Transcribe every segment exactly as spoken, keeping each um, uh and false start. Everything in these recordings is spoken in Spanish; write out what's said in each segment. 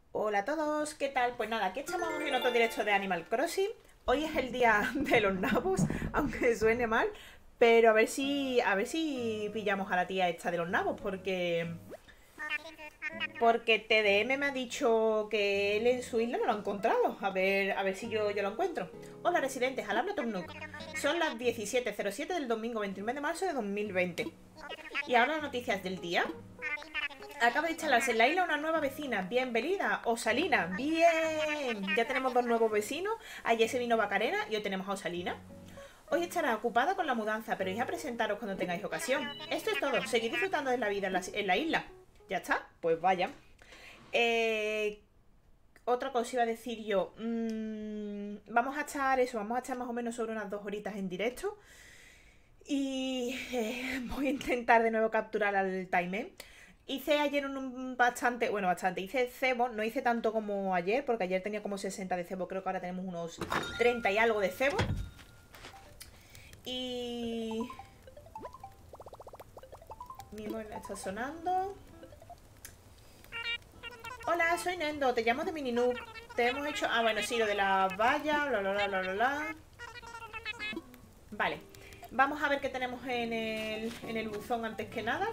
Hola a todos, ¿qué tal? Pues nada, aquí estamos en otro directo de Animal Crossing. Hoy es el día de los nabos, aunque suene mal, pero a ver si a ver si pillamos a la tía esta de los nabos, porque porque T D M me ha dicho que él en su isla no lo ha encontrado. A ver, a ver si yo, yo lo encuentro. Hola residentes, al habla Tom Nook. Son las diecisiete cero siete del domingo veintinueve de marzo de dos mil veinte. Y ahora las noticias del día. Acaba de instalarse en la isla una nueva vecina. Bienvenida, Osalina. Bien. Ya tenemos dos nuevos vecinos. Ayer se vino Bacarena y hoy tenemos a Osalina. Hoy estará ocupada con la mudanza, pero ya presentaros cuando tengáis ocasión. Esto es todo. Seguid disfrutando de la vida en la, en la isla. ¿Ya está? Pues vaya. Eh, otra cosa iba a decir yo. Mm, vamos a estar eso, vamos a estar más o menos sobre unas dos horitas en directo. Y eh, voy a intentar de nuevo capturar al timer. Hice ayer un bastante, bueno, bastante, hice cebo, no hice tanto como ayer, porque ayer tenía como sesenta de cebo, creo que ahora tenemos unos treinta y algo de cebo. Y... mi móvil está sonando. Hola, soy Nendo, te llamo de Mininoob. Te hemos hecho... ah, bueno, sí, lo de la valla, bla, bla, bla, bla, bla, bla. Vale, vamos a ver qué tenemos en el, en el buzón antes que nada.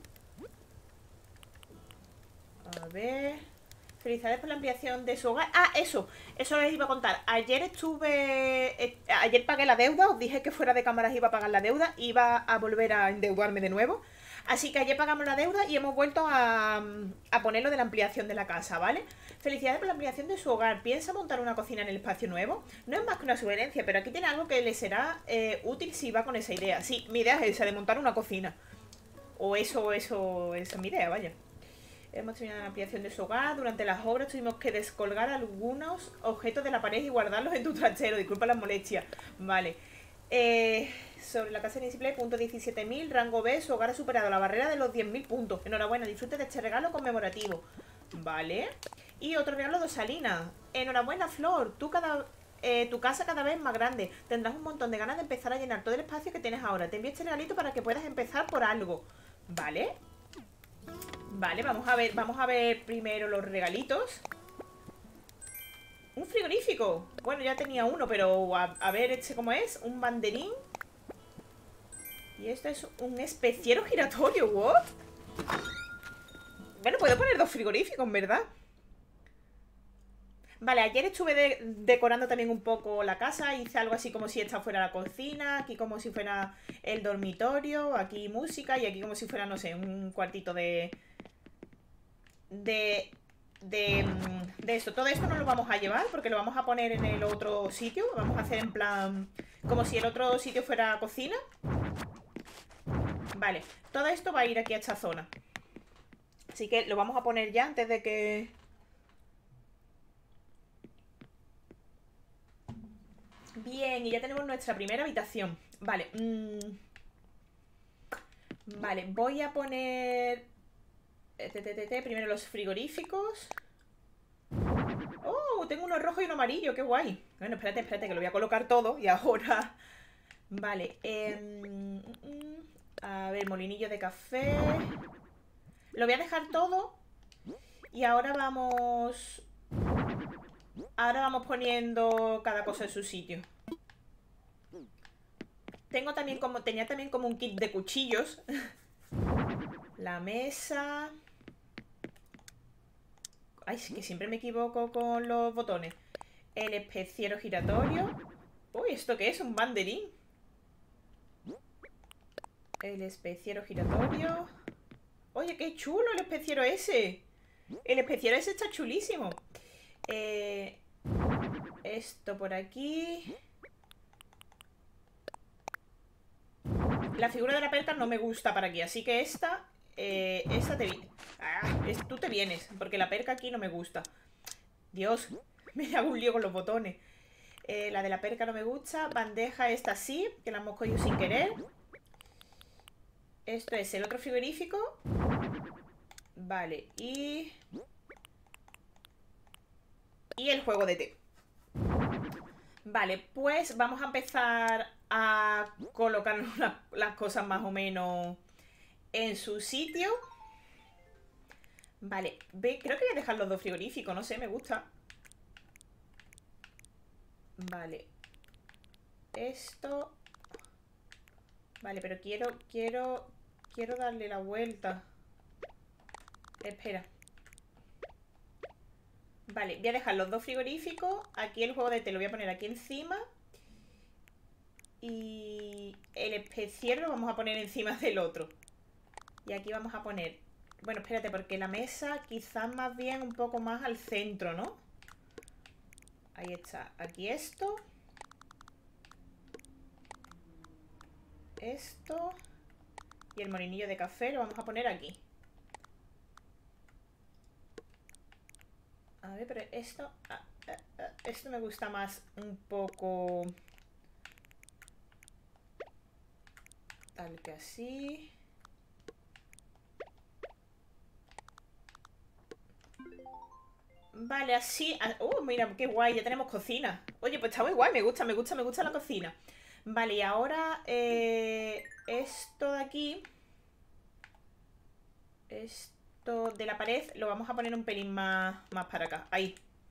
A ver... Felicidades por la ampliación de su hogar. Ah, eso, eso les iba a contar. Ayer estuve... eh, ayer pagué la deuda. Os dije que fuera de cámaras iba a pagar la deuda. Iba a volver a endeudarme de nuevo. Así que ayer pagamos la deuda y hemos vuelto a, a poner lo de la ampliación de la casa, ¿vale? Felicidades por la ampliación de su hogar. ¿Piensa montar una cocina en el espacio nuevo? No es más que una sugerencia, pero aquí tiene algo que le será eh, útil si va con esa idea. Sí, mi idea es esa, de montar una cocina. O eso, eso, esa es mi idea, vaya. Hemos terminado la ampliación de su hogar. Durante las obras tuvimos que descolgar algunos objetos de la pared y guardarlos en tu trasero. Disculpa las molestias. Vale. Eh, sobre la casa de display, punto diecisiete mil, rango B, su hogar ha superado la barrera de los diez mil puntos. Enhorabuena, disfrute de este regalo conmemorativo. Vale. Y otro regalo de Salina. Enhorabuena, Flor. Tú cada, eh, tu casa cada vez más grande. Tendrás un montón de ganas de empezar a llenar todo el espacio que tienes ahora. Te envío este regalito para que puedas empezar por algo. Vale. Vale, vamos a ver, vamos a ver primero los regalitos. Un frigorífico. Bueno, ya tenía uno, pero a, a ver este cómo es. Un banderín. Y esto es un especiero giratorio. ¿What? Bueno, puedo poner dos frigoríficos, ¿verdad? Vale, ayer estuve de decorando también un poco la casa. Hice algo así como si esta fuera la cocina. Aquí como si fuera el dormitorio. Aquí música. Y aquí como si fuera, no sé, un cuartito de... De... De, de esto. Todo esto no lo vamos a llevar porque lo vamos a poner en el otro sitio. Vamos a hacer en plan... como si el otro sitio fuera cocina. Vale, todo esto va a ir aquí a esta zona. Así que lo vamos a poner ya antes de que... Bien, y ya tenemos nuestra primera habitación. Vale, mmm... Vale, voy a poner... Primero los frigoríficos. ¡Oh! Tengo uno rojo y uno amarillo, qué guay. Bueno, espérate, espérate, que lo voy a colocar todo. Y ahora... Vale, eh... a ver, molinillo de café. Lo voy a dejar todo. Y ahora vamos... Ahora vamos poniendo cada cosa en su sitio. Tengo también como... Tenía también como un kit de cuchillos. La mesa... Ay, es que siempre me equivoco con los botones. El especiero giratorio. Uy, ¿esto qué es? Un banderín. El especiero giratorio. Oye, qué chulo el especiero ese. El especiero ese está chulísimo. Eh, esto por aquí. La figura de la perca no me gusta para aquí, así que esta... Eh, esta te viene. Ah, es, tú te vienes, porque la perca aquí no me gusta. Dios, me hago un lío con los botones. Eh, la de la perca no me gusta. Bandeja esta sí, que la hemos cogido sin querer. Esto es el otro frigorífico. Vale, y... Y el juego de té. Vale, pues vamos a empezar a colocar las cosas más o menos en su sitio. Vale, ve, creo que voy a dejar los dos frigoríficos, no sé, me gusta. Vale. Esto... Vale, pero quiero, quiero, quiero darle la vuelta. Espera. Vale, voy a dejar los dos frigoríficos. Aquí el juego de té lo voy a poner aquí encima. Y el especiero lo vamos a poner encima del otro. Y aquí vamos a poner... Bueno, espérate, porque la mesa quizás más bien un poco más al centro, ¿no? Ahí está. Aquí esto. Esto. Y el molinillo de café lo vamos a poner aquí. A ver, pero esto... ah, ah, ah, esto me gusta más un poco... Tal que así. Vale, así... ¡Uh, mira, qué guay! Ya tenemos cocina. Oye, pues está muy guay. Me gusta, me gusta, me gusta la cocina. Vale, y ahora... Eh, esto de aquí... Esto de la pared lo vamos a poner un pelín más, más para acá. Ahí.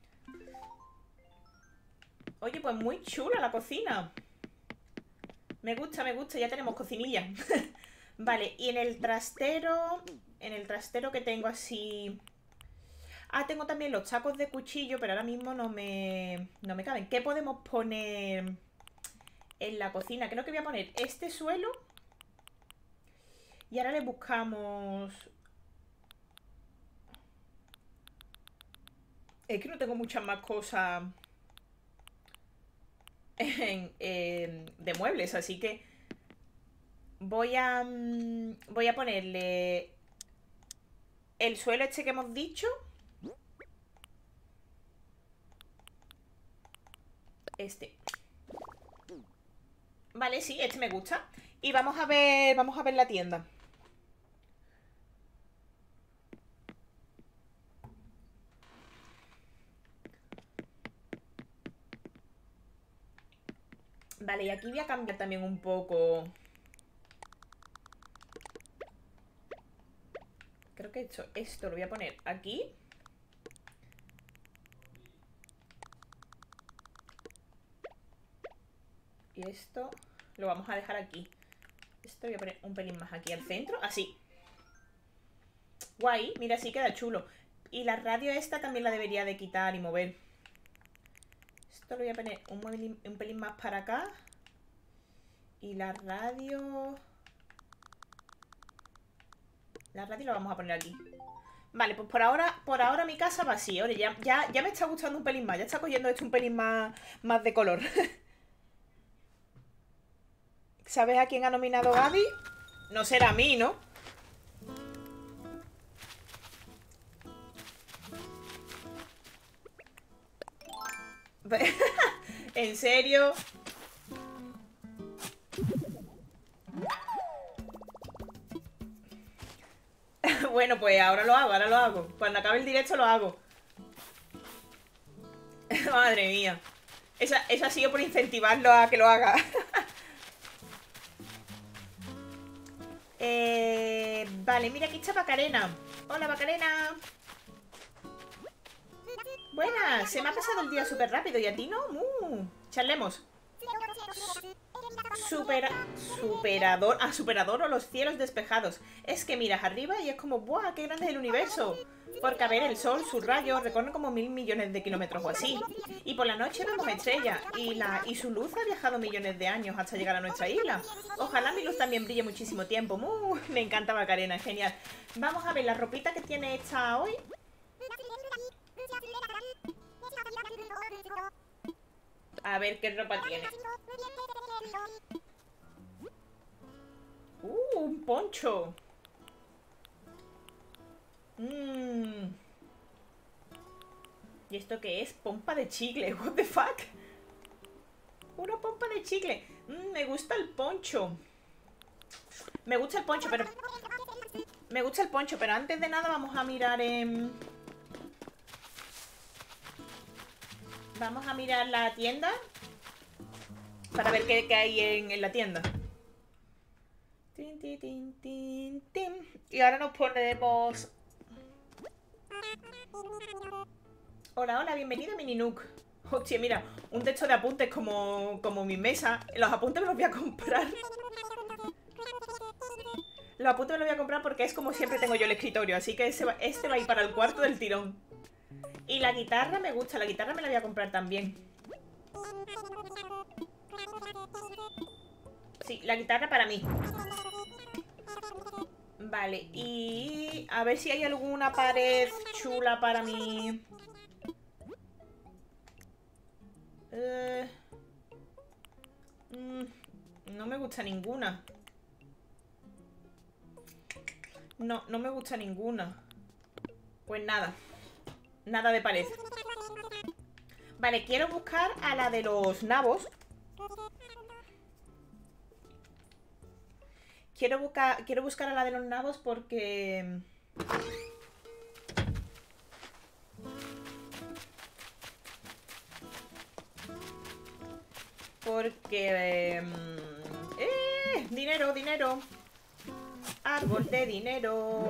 Oye, pues muy chula la cocina. Me gusta, me gusta. Ya tenemos cocinilla. Vale, y en el trastero... En el trastero que tengo así... Ah, tengo también los tacos de cuchillo, pero ahora mismo no me, no me caben. ¿Qué podemos poner en la cocina? Creo que voy a poner este suelo. Y ahora le buscamos... Es que no tengo muchas más cosas en, en, de muebles, así que voy a, voy a ponerle el suelo este que hemos dicho. Este. Vale, sí, este me gusta. Y vamos a ver, vamos a ver la tienda. Vale, y aquí voy a cambiar también un poco. Creo que esto, esto lo voy a poner aquí. Y esto lo vamos a dejar aquí. Esto voy a poner un pelín más aquí al centro. Así. Guay, mira, así queda chulo. Y la radio esta también la debería de quitar y mover. Esto lo voy a poner un, pelín, un pelín más para acá. Y la radio... La radio la vamos a poner aquí. Vale, pues por ahora, por ahora mi casa va así. Oye, ya, ya, ya me está gustando un pelín más. Ya está cogiendo esto un pelín más, más de color. ¿Sabes a quién ha nominado Gaby? No será a mí, ¿no? ¿En serio? Bueno, pues ahora lo hago, ahora lo hago. Cuando acabe el directo lo hago. Madre mía. Esa, esa ha sido por incentivarlo a que lo haga. eh, vale, mira, aquí está Macarena. Hola, Macarena. Buenas, se me ha pasado el día súper rápido. ¿Y a ti no? Uh, charlemos. Supera, superador, ah, superador o los cielos despejados. Es que miras arriba y es como, ¡buah, qué grande es el universo! Porque a ver, el sol, sus rayos, recorren como mil millones de kilómetros o así. Y por la noche vemos estrellas y, la, y su luz ha viajado millones de años hasta llegar a nuestra isla. Ojalá mi luz también brille muchísimo tiempo. Uh, me encanta Macarena, es genial. Vamos a ver la ropita que tiene esta hoy. A ver qué ropa tiene. Uh, un poncho. Mmm. ¿Y esto qué es? Pompa de chicle. What the fuck? Una pompa de chicle. Mm, me gusta el poncho. Me gusta el poncho, pero... Me gusta el poncho, pero antes de nada vamos a mirar en... Vamos a mirar la tienda para ver qué, qué hay en, en la tienda. Tin, tin, tin, tin, tin. Y ahora nos ponemos Hola, hola, bienvenido a Mini Nook. Hostia, mira, un texto de apuntes como, como mi mesa. Los apuntes me los voy a comprar. Los apuntes me los voy a comprar porque es como siempre tengo yo el escritorio. Así que ese va, este va a ir para el cuarto del tirón. Y la guitarra me gusta, la guitarra me la voy a comprar también. Sí, la guitarra para mí. Vale, y a ver si hay alguna pared chula para mí. Eh, mm, no me gusta ninguna. No, no me gusta ninguna. Pues nada. Nada de pared. Vale, quiero buscar a la de los nabos. Quiero buscar, quiero buscar a la de los nabos porque... Porque... Eh, eh, dinero, dinero. Árbol de dinero.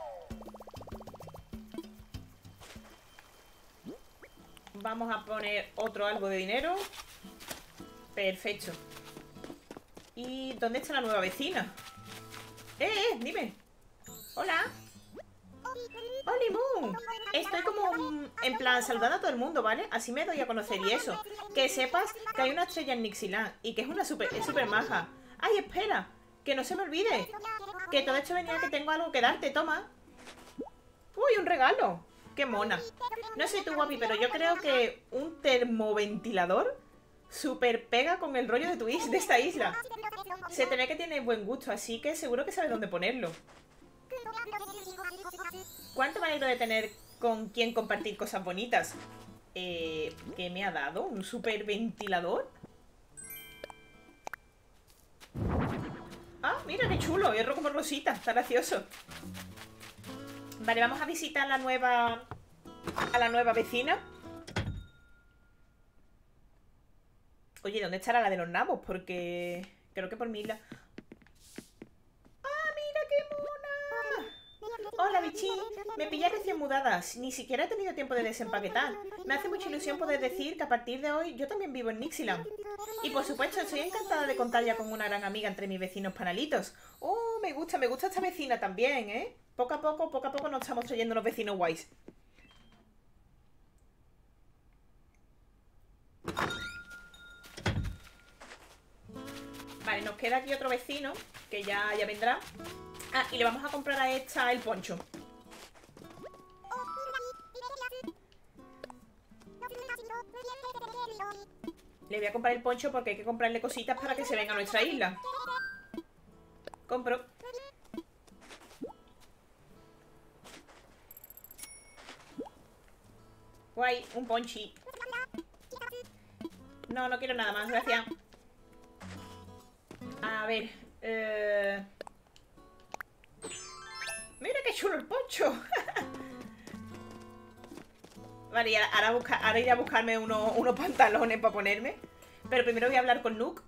Vamos a poner otro árbol de dinero. Perfecto. ¿Y dónde está la nueva vecina? ¡Eh, eh! Dime. Hola. ¡Oli, Moon! Estoy como en plan saludando a todo el mundo, ¿vale? Así me doy a conocer y eso. Que sepas que hay una estrella en Nixiland y que es una super, es súper maja. ¡Ay, espera! Que no se me olvide. Que todo esto venía que tengo algo que darte, toma. ¡Uy, un regalo! ¡Qué mona! No sé tú, guapi, pero yo creo que un termoventilador super pega con el rollo de, tu is de esta isla. Se te ve que tiene buen gusto, así que seguro que sabes dónde ponerlo. ¿Cuánto me alegro de tener con quien compartir cosas bonitas? Eh, ¿Qué me ha dado? ¿Un super ventilador? Ah, mira qué chulo, hierro como rosita, está gracioso. Vale, vamos a visitar la nueva... a la nueva vecina. Oye, ¿dónde estará la de los nabos? Porque creo que por mi isla... ¡Ah, mira qué mona! Hola, bichín. Me pilla recién mudada. Ni siquiera he tenido tiempo de desempaquetar. Me hace mucha ilusión poder decir que a partir de hoy yo también vivo en Nixiland. Y por supuesto, estoy encantada de contar ya con una gran amiga entre mis vecinos panalitos. Oh, me gusta, me gusta esta vecina también, ¿eh? Poco a poco, poco a poco nos estamos trayendo unos vecinos guays. Vale, nos queda aquí otro vecino, que ya, ya vendrá. Ah, y le vamos a comprar a esta el poncho. Le voy a comprar el poncho porque hay que comprarle cositas para que se venga a nuestra isla. Compro. Guay, un ponchi. No, no quiero nada más, gracias. A ver, eh... mira qué chulo el poncho. Vale, y ahora, busca, ahora iré a buscarme uno, unos pantalones para ponerme. Pero primero voy a hablar con Nook.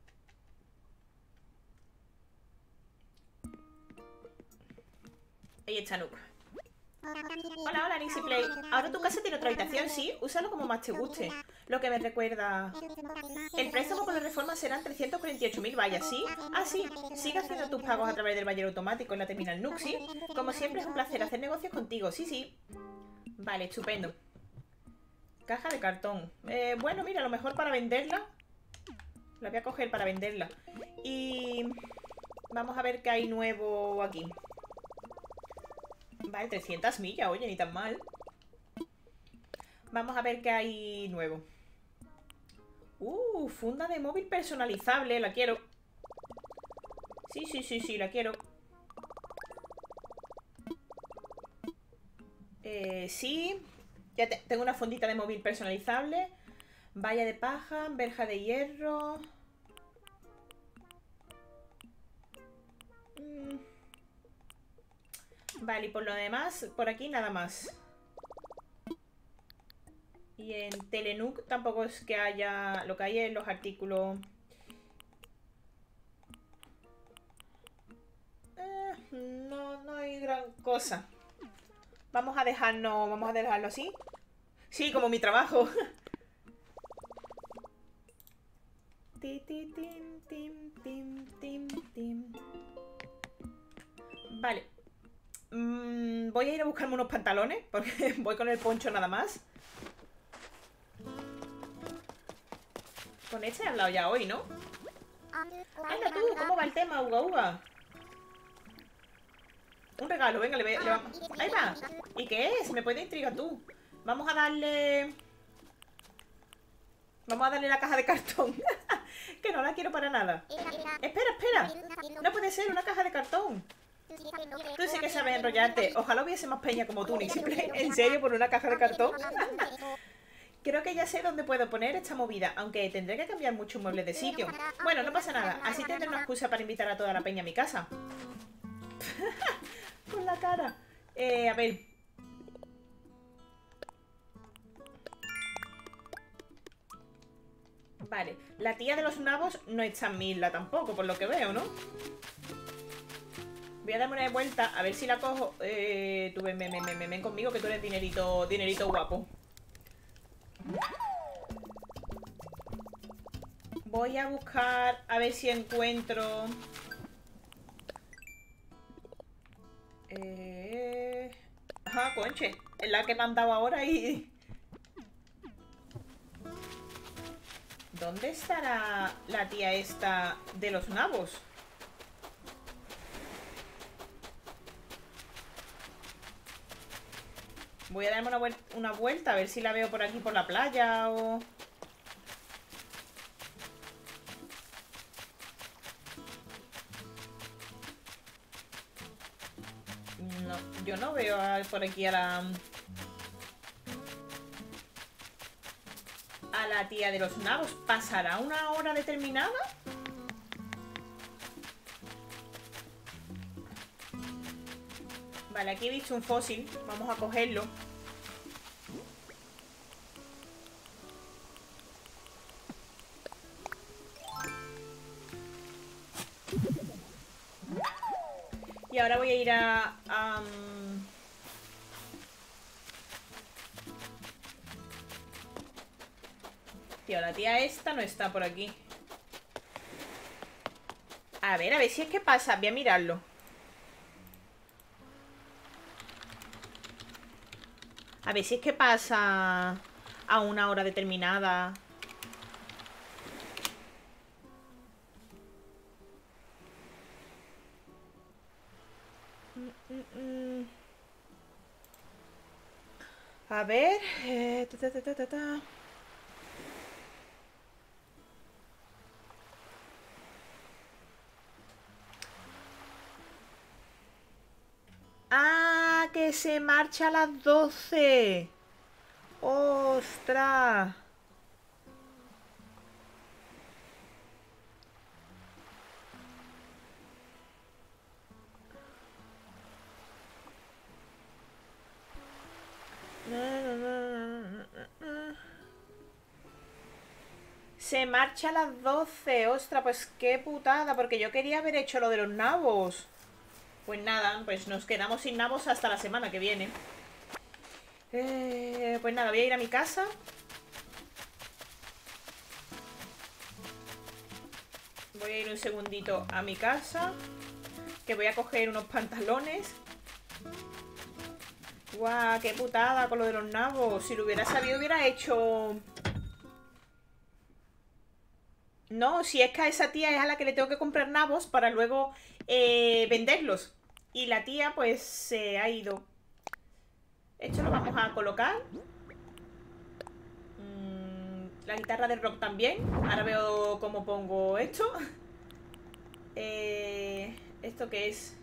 Ahí está Nook. Hola, hola, Nixie Play. Ahora tu casa tiene otra habitación, ¿sí? Úsalo como más te guste. Lo que me recuerda... El préstamo con la reforma serán trescientos cuarenta y ocho mil vallas, ¿sí? Ah, sí. Sigue haciendo tus pagos a través del ballero automático en la terminal Nook, ¿sí? Como siempre es un placer hacer negocios contigo, sí, sí. Vale, estupendo. Caja de cartón. Eh, bueno, mira, a lo mejor para venderla. La voy a coger para venderla. Y... vamos a ver qué hay nuevo aquí. Vale, trescientas millas, oye, ni tan mal. Vamos a ver qué hay nuevo. Uh, funda de móvil personalizable, la quiero. Sí, sí, sí, sí, la quiero. Eh, sí. Ya te tengo una fundita de móvil personalizable. Valla de paja, verja de hierro. Mm. Vale, y por lo demás, por aquí nada más. Y en Telenook tampoco es que haya... Lo que hay en los artículos... Eh, no, no hay gran cosa. Vamos a dejarnos... Vamos a dejarlo así. Sí, como mi trabajo. Ti, ti, tim, tim, tim, tim, tim. Vale. Mm, voy a ir a buscarme unos pantalones, porque voy con el poncho nada más. Con este he hablado ya hoy, ¿no? Anda tú, ¿cómo va el tema, Uga Uga? Un regalo, venga, le, ve, le vamos. Ahí va. ¿Y qué es? Me puede intrigar tú. Vamos a darle... Vamos a darle la caja de cartón. Que no la quiero para nada. Espera, espera. No puede ser una caja de cartón. Tú sí que sabes enrollarte. Ojalá hubiese más peña como tú, ni siempre. ¿En serio por una caja de cartón? Creo que ya sé dónde puedo poner esta movida, aunque tendré que cambiar muchos muebles de sitio. Bueno, no pasa nada. Así tendré una excusa para invitar a toda la peña a mi casa. Con la cara. Eh, a ver. Vale, la tía de los nabos no es tan mila tampoco, por lo que veo, ¿no? Voy a darme una vuelta a ver si la cojo. Eh, tú ven, ven, ven, ven, ven conmigo, que tú eres dinerito, dinerito guapo. Voy a buscar a ver si encuentro... Eh... Ajá, conche. Es la que me han dado ahora y... ¿Dónde estará la tía esta de los nabos? Voy a darme una, vuel una vuelta a ver si la veo por aquí por la playa o... No, yo no veo a, por aquí a la... A la tía de los nabos. ¿Pasará una hora determinada? Vale, aquí he visto un fósil. Vamos a cogerlo. Y ahora voy a ir a... a um... Tío, la tía esta no está por aquí. A ver, a ver si es que pasa. Voy a mirarlo. A ver si es que pasa a una hora determinada. Mm, mm, mm. A ver. Eh, ta, ta, ta, ta, ta. ¡Ah! ¡Que se marcha a las doce! ¡Ostras! Se marcha a las doce. Ostras, pues qué putada, porque yo quería haber hecho lo de los nabos. Pues nada, pues nos quedamos sin nabos hasta la semana que viene. Eh, pues nada, voy a ir a mi casa. Voy a ir un segundito a mi casa, que voy a coger unos pantalones. ¡Guau! ¡Qué putada con lo de los nabos! Si lo hubiera sabido hubiera hecho... No, si es que a esa tía es a la que le tengo que comprar nabos para luego eh, venderlos. Y la tía pues se ha ido. Esto lo vamos a colocar. Mm, la guitarra del rock también. Ahora veo cómo pongo esto. eh, ¿Esto qué es?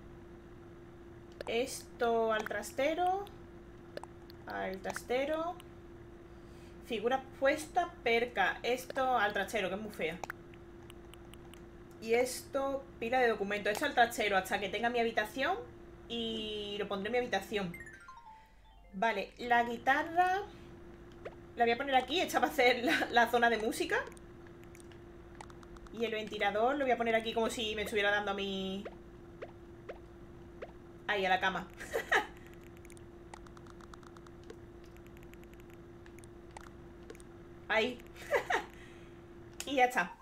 Esto al trastero. Al trastero. Figura puesta, perca. Esto al trastero, que es muy fea. Y esto, pila de documentos. Esto al trastero hasta que tenga mi habitación. Y lo pondré en mi habitación. Vale, la guitarra la voy a poner aquí. Esta va a ser la, la zona de música. Y el ventilador lo voy a poner aquí como si me estuviera dando a mi... Ahí, a la cama. Ahí. Y ya está.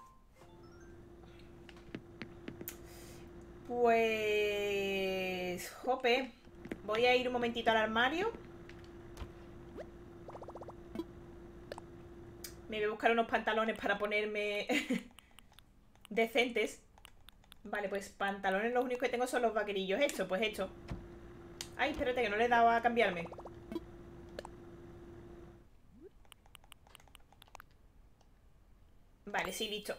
Pues... Jope. Voy a ir un momentito al armario. Me voy a buscar unos pantalones para ponerme decentes. Vale, pues pantalones los únicos que tengo son los vaquerillos. Esto, pues esto. Ay, espérate que no le he dado a cambiarme. Vale, sí, listo.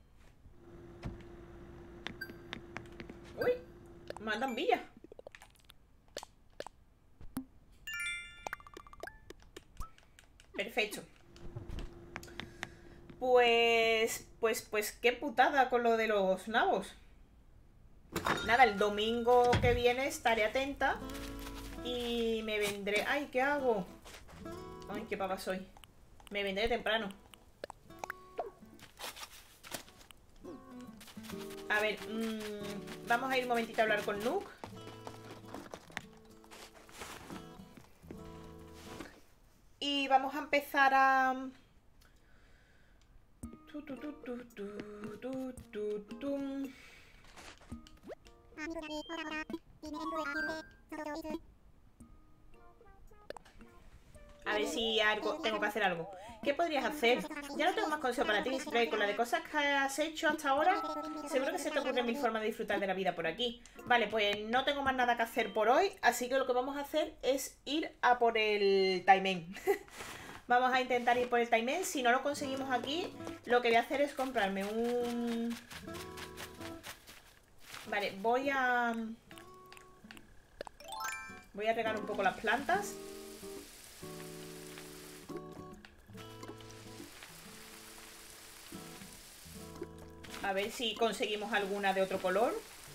Uy, mandan villas. Perfecto. Pues, pues, pues qué putada con lo de los nabos. Nada, el domingo que viene estaré atenta y me vendré... Ay, ¿qué hago? Ay, qué pava soy. Me vendré temprano. A ver, mmm, vamos a ir un momentito a hablar con Nook. Y vamos a empezar a... Tu, tu, tu, tu, tu, tu, tu, tu. A ver si algo, tengo que hacer algo. ¿Qué podrías hacer? Ya no tengo más consejo para ti, Spray. Con la de cosas que has hecho hasta ahora, seguro que se te ocurren mil formas de disfrutar de la vida por aquí. Vale, pues no tengo más nada que hacer por hoy, así que lo que vamos a hacer es ir a por el Taimen. Vamos a intentar ir por el Taimen. Si no lo conseguimos aquí, lo que voy a hacer es comprarme un... Vale, voy a... Voy a regar un poco las plantas. A ver si conseguimos alguna de otro color.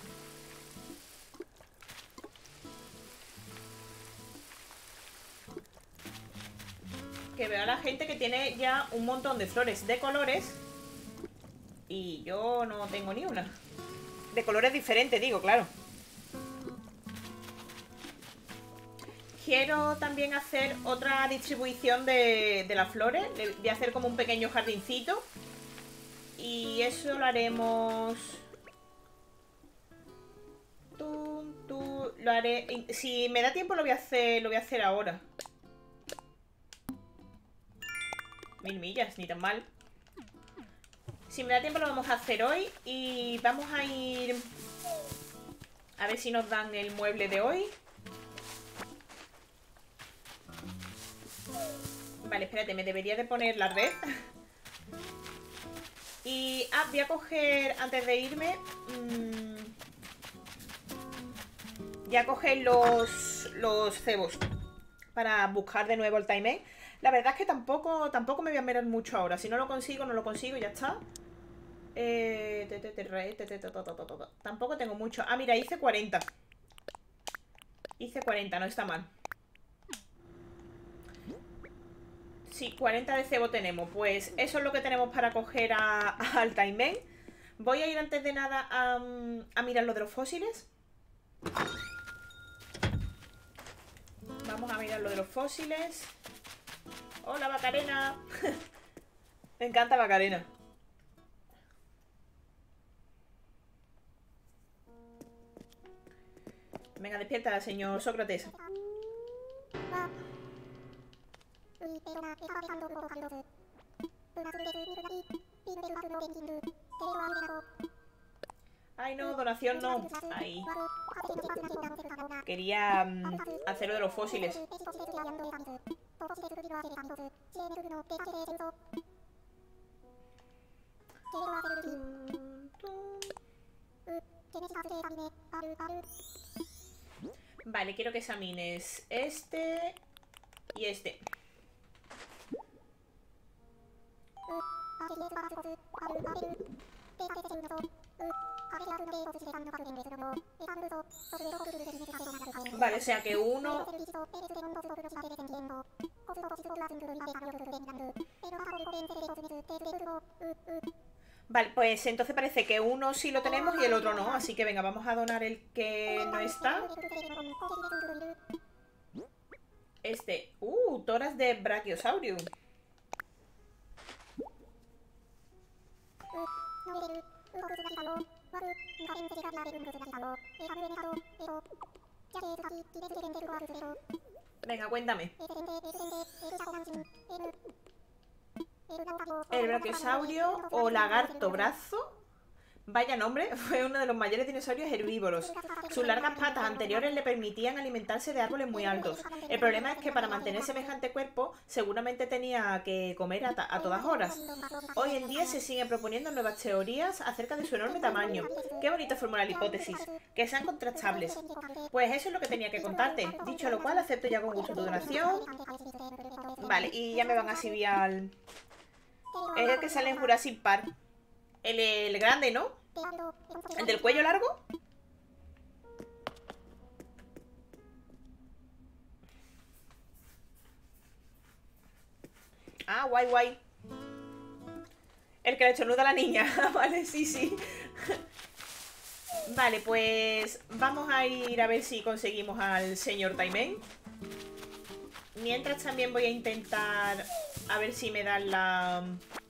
Que veo a la gente que tiene ya un montón de flores de colores. Y yo no tengo ni una. De colores diferentes, digo, claro. Quiero también hacer otra distribución de, de las flores. Voy a hacer como un pequeño jardincito. Y eso lo haremos... Tú, tú, lo haré... Si me da tiempo lo voy a hacer, lo voy a hacer ahora. Mil millas, ni tan mal. Si me da tiempo lo vamos a hacer hoy. Y vamos a ir... A ver si nos dan el mueble de hoy. Vale, espérate, me debería de poner la red. Y... Ah, voy a coger, antes de irme... Mmm, voy a coger los, los cebos para buscar de nuevo el Taimen. La verdad es que tampoco, tampoco me voy a mirar mucho ahora. Si no lo consigo, no lo consigo, ya está. Eh, te, te, te, re, te, te, te, te, te, te, te. Tampoco tengo mucho. Ah, mira, hice cuarenta. Hice cuarenta, no está mal. Sí, cuarenta de cebo tenemos. Pues eso es lo que tenemos para coger a, a, al Taimen. Voy a ir antes de nada a, a mirar lo de los fósiles. Vamos a mirar lo de los fósiles. Hola, Macarena. Me encanta Macarena. Venga, despierta, señor Sócrates. Ay, no, donación no. Ahí. Quería um, hacer lo de los fósiles. Vale, quiero que examines este y este. Vale, o sea que uno... Vale, pues entonces parece que uno sí lo tenemos y el otro no. Así que venga, vamos a donar el que no está. Este... Uh, toras de Brachiosaurus. Venga, cuéntame. El brachiosaurio o lagarto brazo, vaya nombre, fue uno de los mayores dinosaurios herbívoros. Sus largas patas anteriores le permitían alimentarse de árboles muy altos. El problema es que para mantener semejante cuerpo seguramente tenía que comer a, a todas horas. Hoy en día se siguen proponiendo nuevas teorías acerca de su enorme tamaño. Qué bonito formular hipótesis, que sean contrastables. Pues eso es lo que tenía que contarte. Dicho lo cual, acepto ya con gusto tu donación. Vale, y ya me van a subir al... Es el que sale en Jurassic Park. El, el grande, ¿no? ¿El del cuello largo? Ah, guay, guay. El que le estornuda a la niña. Vale, sí, sí. Vale, pues vamos a ir a ver si conseguimos al señor Taimen. Mientras también voy a intentar a ver si me dan la...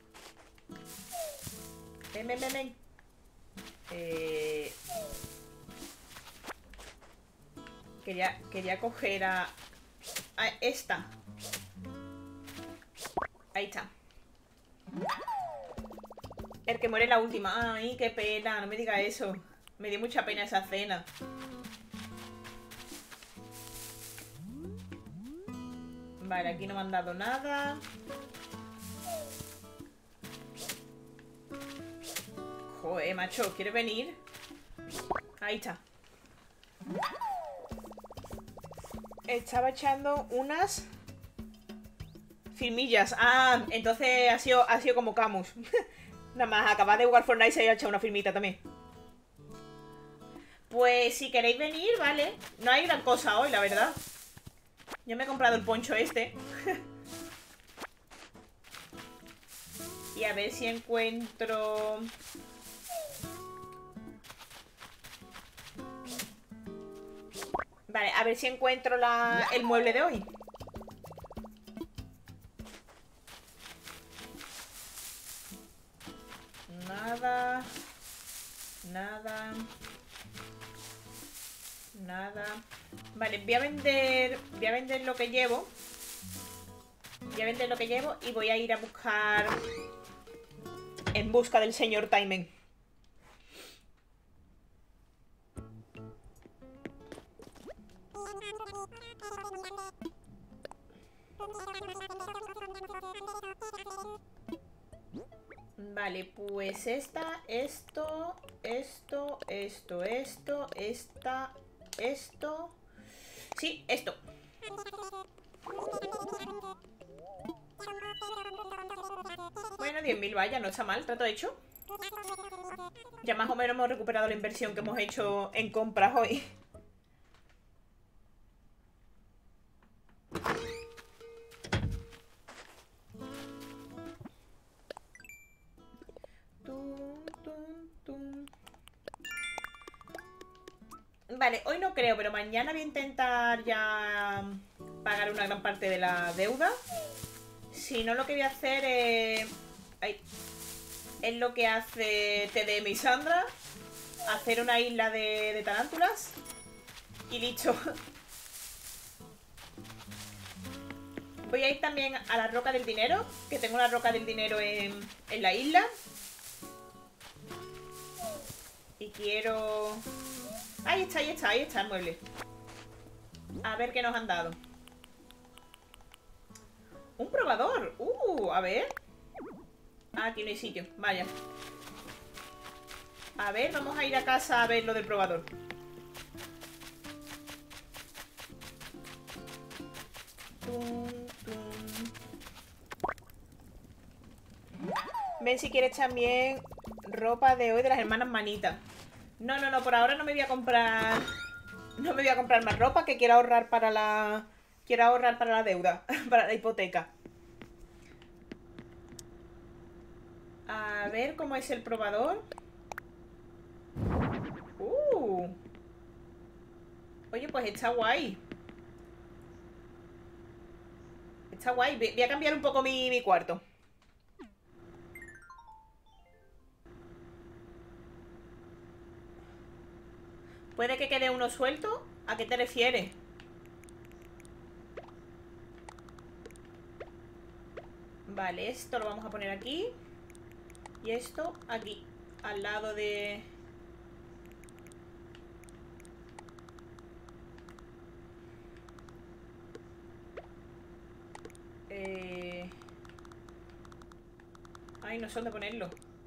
Ven, ven, ven, ven. Eh... Quería, quería coger a... a esta. Ahí está. El que muere la última. Ay, qué pena, no me diga eso. Me dio mucha pena esa cena. Vale, aquí no me han dado nada. Joder, macho, ¿quieres venir? Ahí está. Estaba echando unas firmillas. Ah, entonces ha sido, ha sido como Camus. Nada más, acabas de jugar Fortnite y se ha echado una firmita también. Pues si queréis venir, vale. No hay gran cosa hoy, la verdad. Yo me he comprado el poncho este. Y a ver si encuentro... Vale, a ver si encuentro la... el mueble de hoy. Nada. Nada. Nada. Vale, voy a vender... Voy a vender lo que llevo. Voy a vender lo que llevo y voy a ir a buscar... En busca del señor Taimen. Vale, pues esta, esto, esto, esto, esto, esta, esto... Sí, esto. Bueno, diez mil, vaya, no está mal, trato hecho. Ya más o menos hemos recuperado la inversión que hemos hecho en compras hoy. Vale, hoy no creo, pero mañana voy a intentar ya pagar una gran parte de la deuda. Si no, lo que voy a hacer es... Ay, es lo que hace T D M y Sandra. Hacer una isla de, de tarántulas. Y listo. Voy a ir también a la roca del dinero, que tengo la roca del dinero en, en la isla. Y quiero... Ahí está, ahí está, ahí está el mueble. A ver qué nos han dado. Un probador. Uh, a ver. Ah, aquí no hay sitio, vaya. A ver, vamos a ir a casa a ver lo del probador. Tum, tum. Ven si quieres también ropa de hoy de las hermanas Manitas. No, no, no, por ahora no me voy a comprar... No me voy a comprar más ropa, que quiero ahorrar para la... Quiero ahorrar para la deuda, para la hipoteca. A ver cómo es el probador. Uh. Oye, pues está guay. Está guay. Voy a cambiar un poco mi, mi cuarto. Puede que quede uno suelto. ¿A qué te refieres? Vale, esto lo vamos a poner aquí. Y esto aquí, al lado de... Eh... Ay, no sé dónde ponerlo.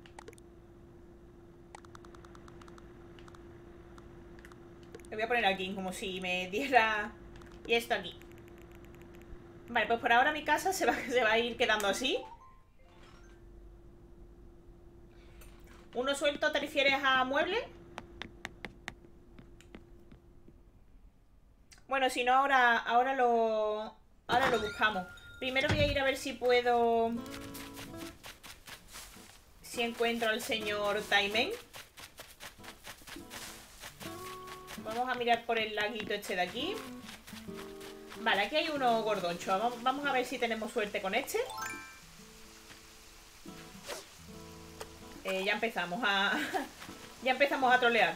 Lo voy a poner aquí, como si me diera... Y esto aquí. Vale, pues por ahora mi casa se va, se va a ir quedando así. ¿Uno suelto te refieres a mueble? Bueno, si no, ahora, ahora lo... Ahora lo buscamos. Primero voy a ir a ver si puedo... Si encuentro al señor Taimen. Vamos a mirar por el laguito este de aquí. Vale, aquí hay uno gordoncho. Vamos, vamos a ver si tenemos suerte con este. Eh, ya empezamos a... Ya empezamos a trolear.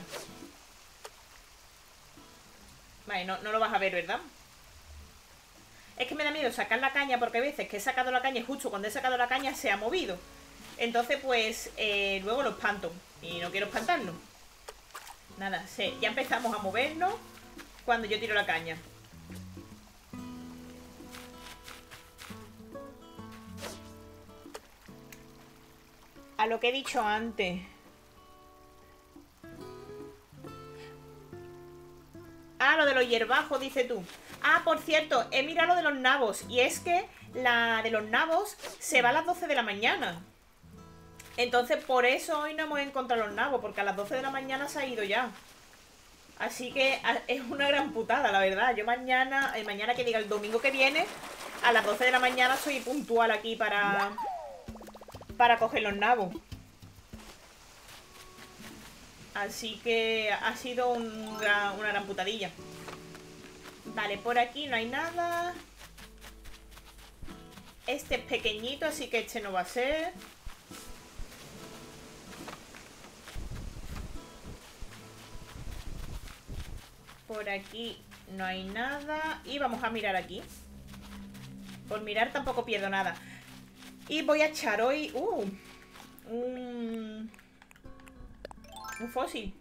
Vale, no, no lo vas a ver, ¿verdad? Es que me da miedo sacar la caña, porque hay veces que he sacado la caña y justo cuando he sacado la caña se ha movido. Entonces, pues, eh, luego lo espanto. Y no quiero espantarlo. Nada, sí, ya empezamos a movernos cuando yo tiro la caña. A lo que he dicho antes. Ah, lo de los hierbajos, dice tú. Ah, por cierto, he mirado lo de los nabos. Y es que la de los nabos se va a las doce de la mañana. Entonces, por eso hoy no hemos encontrado los nabos. Porque a las doce de la mañana se ha ido ya. Así que es una gran putada, la verdad. Yo mañana, eh, mañana que diga el domingo que viene, a las doce de la mañana soy puntual aquí para... Para coger los nabos. Así que ha sido un gran, una gran putadilla. Vale, por aquí no hay nada. Este es pequeñito, así que este no va a ser. Por aquí no hay nada. Y vamos a mirar aquí. Por mirar tampoco pierdo nada. Y voy a echar hoy... Uh, un... Un fósil.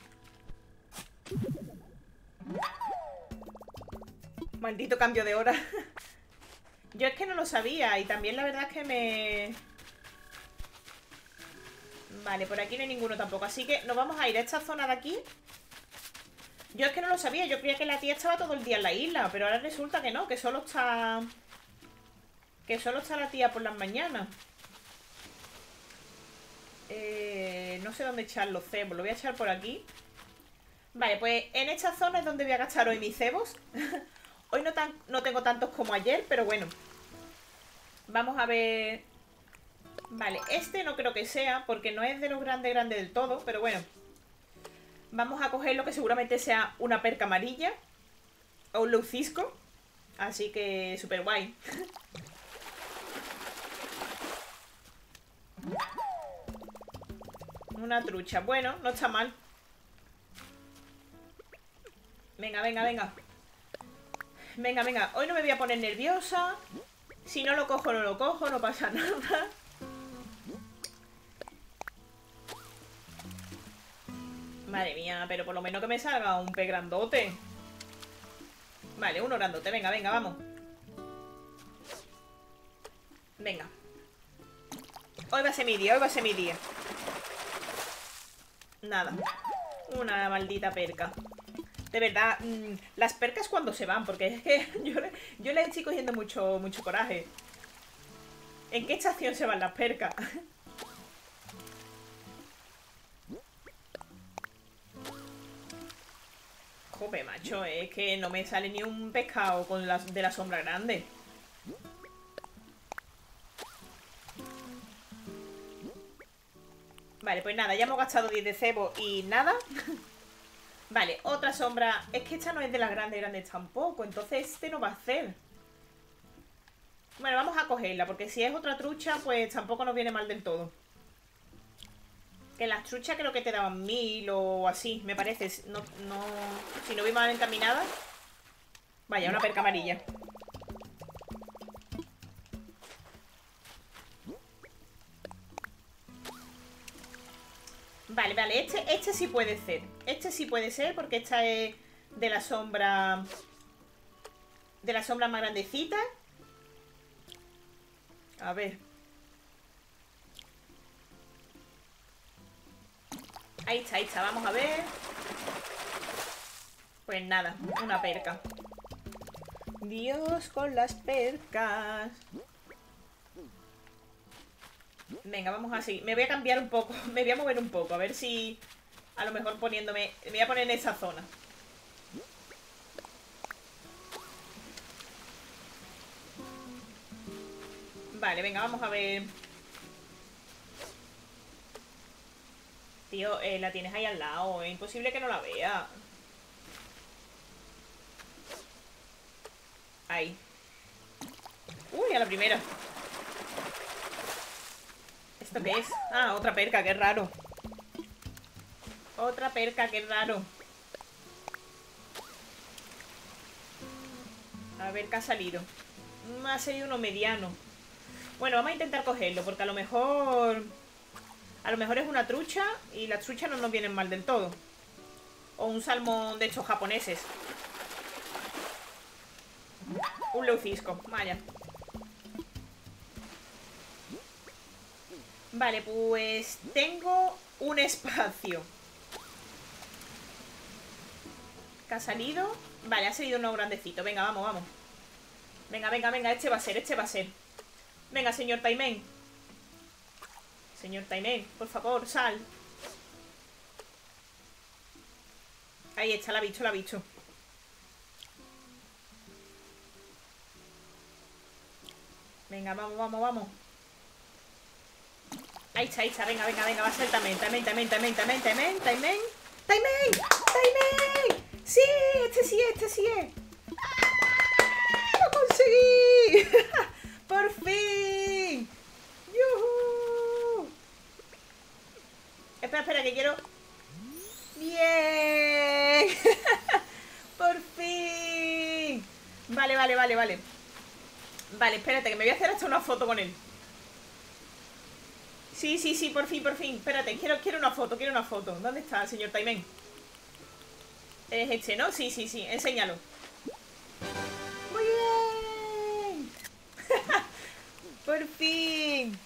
Maldito cambio de hora. Yo es que no lo sabía. Y también la verdad es que me... Vale, por aquí no hay ninguno tampoco. Así que nos vamos a ir a esta zona de aquí. Yo es que no lo sabía. Yo creía que la tía estaba todo el día en la isla. Pero ahora resulta que no, que solo está... Que solo está la tía por las mañanas. Eh, no sé dónde echar los cebos. Lo voy a echar por aquí. Vale, pues en esta zona es donde voy a gastar hoy mis cebos. Hoy no, tan, no tengo tantos como ayer, pero bueno. Vamos a ver... Vale, este no creo que sea, porque no es de los grandes grandes del todo, pero bueno. Vamos a coger lo que seguramente sea una perca amarilla. O un lucisco. Así que súper guay. Una trucha. Bueno, no está mal. Venga, venga, venga. Venga, venga. Hoy no me voy a poner nerviosa. Si no lo cojo, no lo cojo. No pasa nada. Madre mía, pero por lo menos que me salga un pez grandote. Vale, uno grandote. Venga, venga, vamos. Venga. Hoy va a ser mi día, hoy va a ser mi día. Nada. Una maldita perca. De verdad, mmm, las percas cuando se van, porque es que yo le, yo le estoy cogiendo mucho, mucho coraje. ¿En qué estación se van las percas? Jope, macho, es que no me sale ni un pescado con la, de la sombra grande. Vale, pues nada, ya hemos gastado diez de cebo y nada. Vale, otra sombra. Es que esta no es de las grandes grandes tampoco, entonces este no va a hacer. Bueno, vamos a cogerla, porque si es otra trucha, pues tampoco nos viene mal del todo. Que las truchas creo que te daban mil o así, me parece. No, no, si no voy mal encaminada. Vaya, una perca amarilla. Vale, vale, este, este sí puede ser. Este sí puede ser porque esta es de la sombra. De la sombra más grandecita. A ver. Ahí está, ahí está, vamos a ver. Pues nada, una perca. Dios con las percas. Venga, vamos a seguir. Me voy a cambiar un poco. Me voy a mover un poco. A ver si... A lo mejor poniéndome... Me voy a poner en esa zona. Vale, venga, vamos a ver. Tío, eh, la tienes ahí al lado. Es imposible que no la vea. Ahí. Uy, a la primera. ¿Esto qué es? Ah, otra perca, qué raro. Otra perca, qué raro. A ver qué ha salido. Me ha salido uno mediano. Bueno, vamos a intentar cogerlo, porque a lo mejor... A lo mejor es una trucha y las truchas no nos vienen mal del todo. O un salmón de estos japoneses. Un leucisco, vaya. Vale, pues tengo un espacio. ¿Qué ha salido? Vale, ha salido uno grandecito. Venga, vamos, vamos. Venga, venga, venga, este va a ser, este va a ser. Venga, señor Taimen. Señor Taimen, por favor, sal. Ahí está, la ha visto, la ha visto. Venga, vamos, vamos, vamos. Ahí está, ahí está, venga, venga, venga, va a ser Taimen, Taimen, Taimen, Taimen, Taimen, Taimen, Taimen, Taimen, Taimen. Sí, este sí, este sí es. ¡Ah! ¡Lo conseguí! ¡Por fin! ¡Yuhu! Espera, espera, que quiero... ¡Bien! ¡Por fin! Vale, vale, vale, vale. Vale, espérate, que me voy a hacer hasta una foto con él. Sí, sí, sí, por fin, por fin. Espérate, quiero, quiero una foto, quiero una foto. ¿Dónde está el señor Taimen? Es este, ¿no? Sí, sí, sí, enséñalo. ¡Muy bien! ¡Por fin!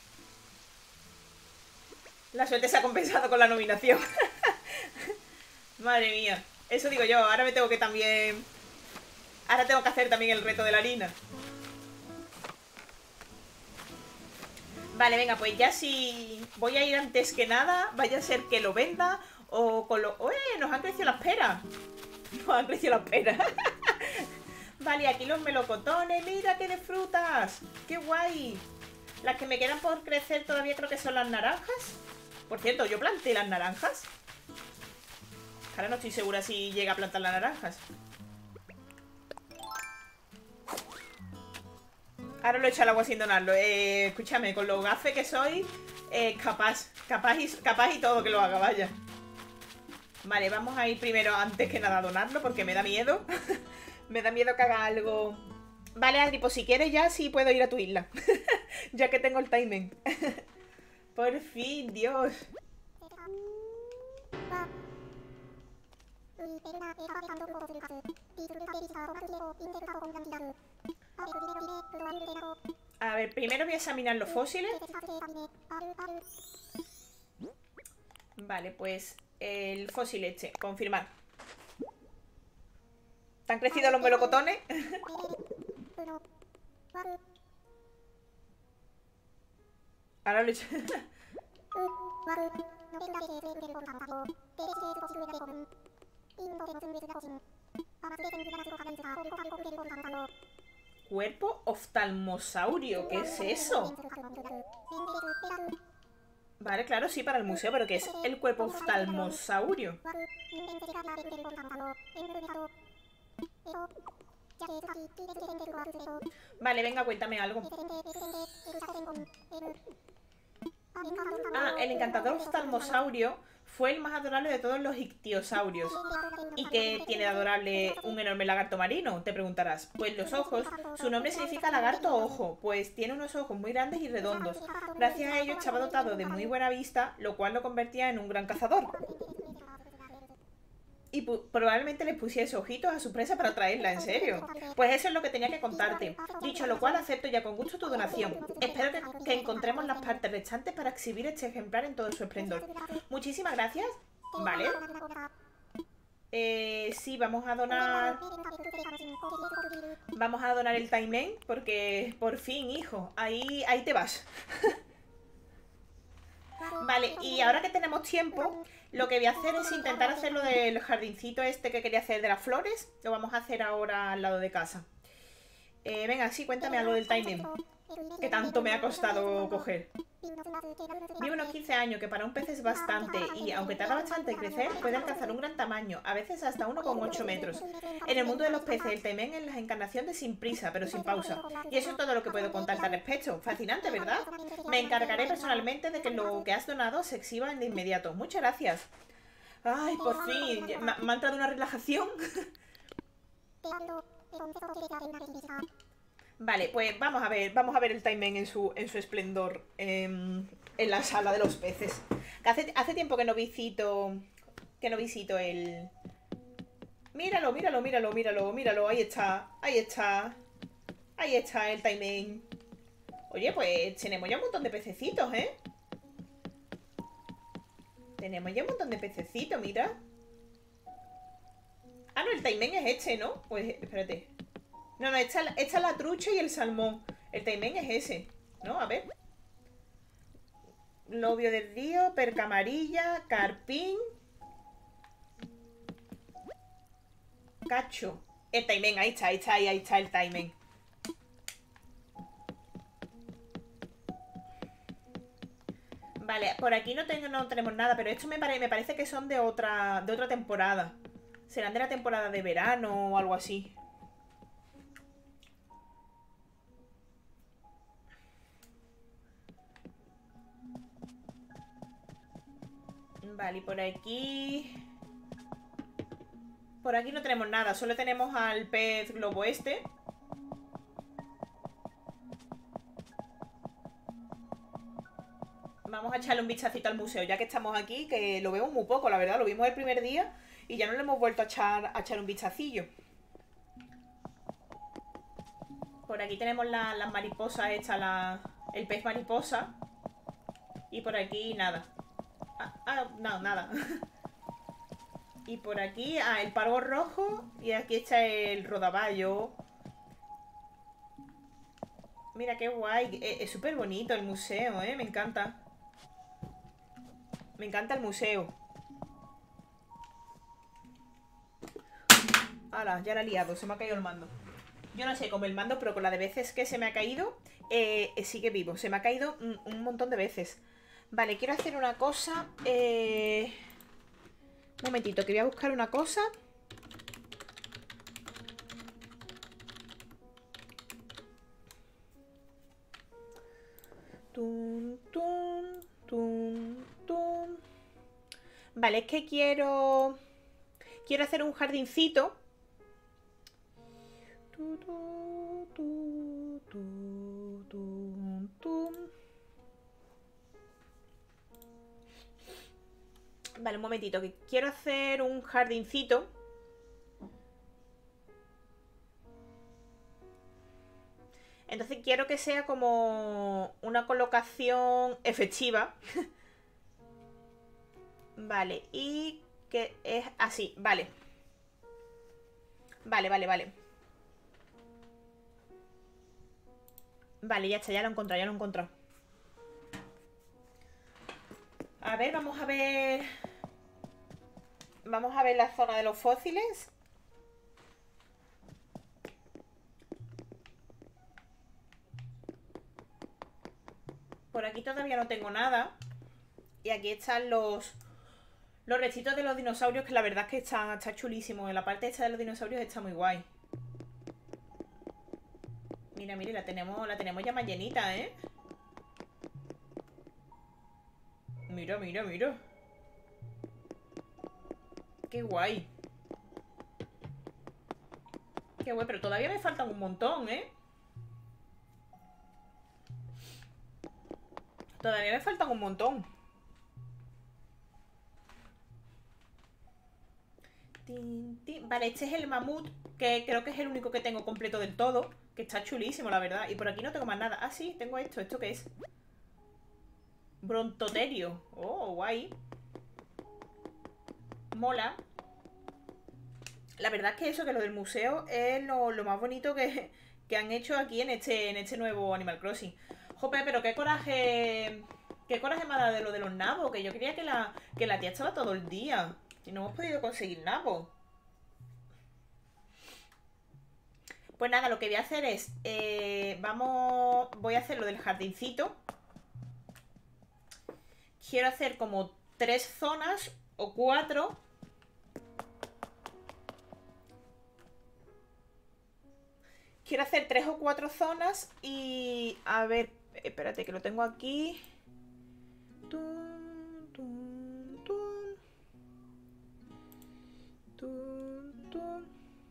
La suerte se ha compensado con la nominación. Madre mía. Eso digo yo, ahora me tengo que también... Ahora tengo que hacer también el reto de la harina. Vale, venga, pues ya si voy a ir antes que nada, vaya a ser que lo venda o con lo... ¡Uy! Nos han crecido las peras. Nos han crecido las peras. Vale, aquí los melocotones. Mira qué de frutas. ¡Qué guay! Las que me quedan por crecer todavía creo que son las naranjas. Por cierto, yo planté las naranjas. Ahora no estoy segura si llega a plantar las naranjas. Ahora lo he echado al agua sin donarlo. Eh, escúchame, con lo gafe que soy, eh, capaz, capaz y, capaz y todo que lo haga, vaya. Vale, vamos a ir primero, antes que nada, a donarlo, porque me da miedo. Me da miedo que haga algo. Vale, Adri, pues si quieres ya sí puedo ir a tu isla. Ya que tengo el timing. Por fin, Dios. A ver, primero voy a examinar los fósiles. Vale, pues el fósil este, confirmar. ¿Te han crecido los melocotones? Ahora lo he hecho. Cuerpo oftalmosaurio, ¿qué es eso? Vale, claro, sí, para el museo, pero ¿qué es el cuerpo oftalmosaurio? Vale, venga, cuéntame algo. Ah, el encantador oftalmosaurio fue el más adorable de todos los ictiosaurios. ¿Y qué tiene de adorable un enorme lagarto marino? Te preguntarás. Pues los ojos. Su nombre significa lagarto ojo, pues tiene unos ojos muy grandes y redondos. Gracias a ello estaba dotado de muy buena vista, lo cual lo convertía en un gran cazador. Y probablemente les pusiese ojitos a su presa para traerla, en serio. Pues eso es lo que tenía que contarte. Dicho lo cual, acepto ya con gusto tu donación. Espero que, que encontremos las partes restantes para exhibir este ejemplar en todo su esplendor. Muchísimas gracias. Vale. Eh, sí, vamos a donar... Vamos a donar el Taimen, porque por fin, hijo, ahí, ahí te vas. Vale, y ahora que tenemos tiempo, lo que voy a hacer es intentar hacer lo del jardincito este que quería hacer de las flores. Lo vamos a hacer ahora al lado de casa. eh, Venga, sí, cuéntame algo del timing, que tanto me ha costado coger. Vive unos quince años, que para un pez es bastante, y aunque tarda bastante en crecer, puede alcanzar un gran tamaño, a veces hasta uno coma ocho metros. En el mundo de los peces, el taimen es la encarnación de sin prisa, pero sin pausa. Y eso es todo lo que puedo contarte al respecto. Fascinante, ¿verdad? Me encargaré personalmente de que lo que has donado se exhiba de inmediato. Muchas gracias. Ay, por fin, me, me ha entrado una relajación. Vale, pues vamos a ver, vamos a ver el taimen en su, en su esplendor eh, en la sala de los peces. Hace, hace tiempo que no visito, que no visito el... Míralo, míralo, míralo, míralo, míralo, ahí está, ahí está, ahí está el taimen. Oye, pues tenemos ya un montón de pececitos, ¿eh? Tenemos ya un montón de pececitos, mira. Ah, no, el taimen es este, ¿no? Pues espérate. No, no, esta, esta es la trucha y el salmón. El taimen es ese, ¿no? A ver. Lobio del río, perca amarilla, carpín, cacho. El taimen, ahí está, ahí está, ahí está el taimen. Vale, por aquí no, tengo, no tenemos nada, pero esto me, pare, me parece que son de otra, de otra temporada. Serán de la temporada de verano o algo así. Vale, y por aquí... Por aquí no tenemos nada, solo tenemos al pez globo este. Vamos a echarle un vistacito al museo, ya que estamos aquí, que lo vemos muy poco, la verdad. Lo vimos el primer día y ya no le hemos vuelto a echar, a echar un vistacillo. Por aquí tenemos las la mariposas hechas, la, el pez mariposa. Y por aquí nada. Ah, ah no, nada. Y por aquí, ah, el pargo rojo. Y aquí está el rodaballo. Mira qué guay. Es, es súper bonito el museo, ¿eh? Me encanta. Me encanta el museo. Hala, ya la he liado, se me ha caído el mando. Yo no sé cómo el mando, pero con la de veces que se me ha caído, eh, sigue vivo. Se me ha caído un, un montón de veces. Vale, quiero hacer una cosa. Eh... Un momentito, que voy a buscar una cosa. Tum, tum, tum, tum. Vale, es que quiero... Quiero hacer un jardincito. Tu, tu, tu, tu, tu, tu. Vale, un momentito, que quiero hacer un jardincito. Entonces quiero que sea como una colocación efectiva. Vale, y que es así, vale. Vale, vale, vale. Vale, ya está, ya lo he encontrado, ya lo he encontrado. A ver, vamos a ver... Vamos a ver la zona de los fósiles. Por aquí todavía no tengo nada. Y aquí están los... Los restitos de los dinosaurios, que la verdad es que está, está chulísimo. En la parte esta de los dinosaurios está muy guay. Mira, mira, la tenemos, la tenemos ya más llenita, ¿eh? Mira, mira, mira. Qué guay. Qué guay, pero todavía me faltan un montón, ¿eh? Todavía me faltan un montón. Tin, tin. Vale, este es el mamut, que creo que es el único que tengo completo del todo. Que está chulísimo, la verdad. Y por aquí no tengo más nada. Ah, sí, tengo esto. ¿Esto qué es? Brontoterio. Oh, guay. Mola. La verdad es que eso, que lo del museo es lo, lo más bonito que, que han hecho aquí en este, en este nuevo Animal Crossing. Jope, pero qué coraje. Qué coraje me ha dado de lo de los nabos. Que yo quería que la, que la tía estaba todo el día. Y no hemos podido conseguir nabos. Pues nada, lo que voy a hacer es. Eh, vamos. Voy a hacer lo del jardincito. Quiero hacer como tres zonas o cuatro. Quiero hacer tres o cuatro zonas y... A ver, espérate que lo tengo aquí. Tun, tun, tun. Tun, tun.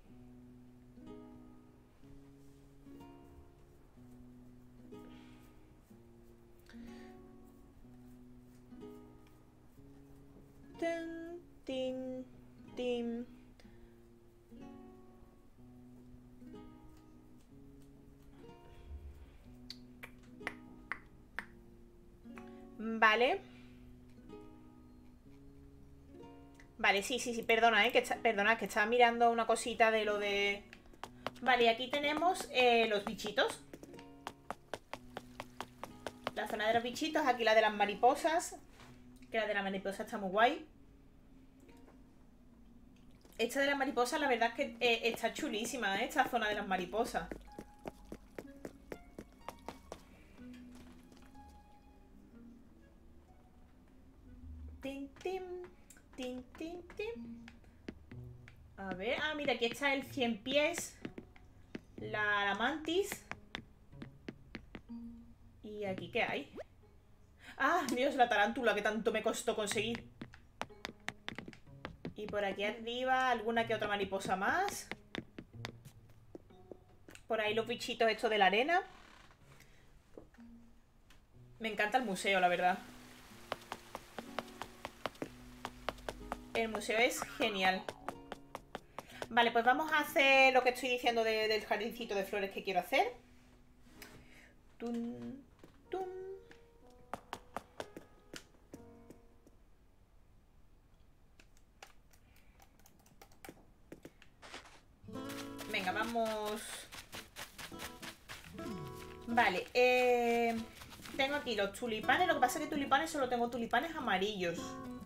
Tin, tin, tin. Vale. Vale, sí, sí, sí, perdona, eh, que está, perdona, que estaba mirando una cosita de lo de... Vale, aquí tenemos eh, los bichitos. La zona de los bichitos, aquí la de las mariposas. Que la de la mariposa está muy guay. Esta de las mariposas, la verdad es que eh, está chulísima, ¿eh? Esta zona de las mariposas. Tin, tin, tin, tin, tin. A ver, ah, mira, aquí está el cien pies. La, la mantis. ¿Y aquí qué hay? Ah, Dios, la tarántula que tanto me costó conseguir. Y por aquí arriba alguna que otra mariposa más. Por ahí los bichitos estos de la arena. Me encanta el museo, la verdad. El museo es genial. Vale, pues vamos a hacer lo que estoy diciendo de, del jardincito de flores que quiero hacer. Tum, tum. Venga, vamos. Vale, eh, tengo aquí los tulipanes. Lo que pasa es que tulipanes solo tengo tulipanes amarillos.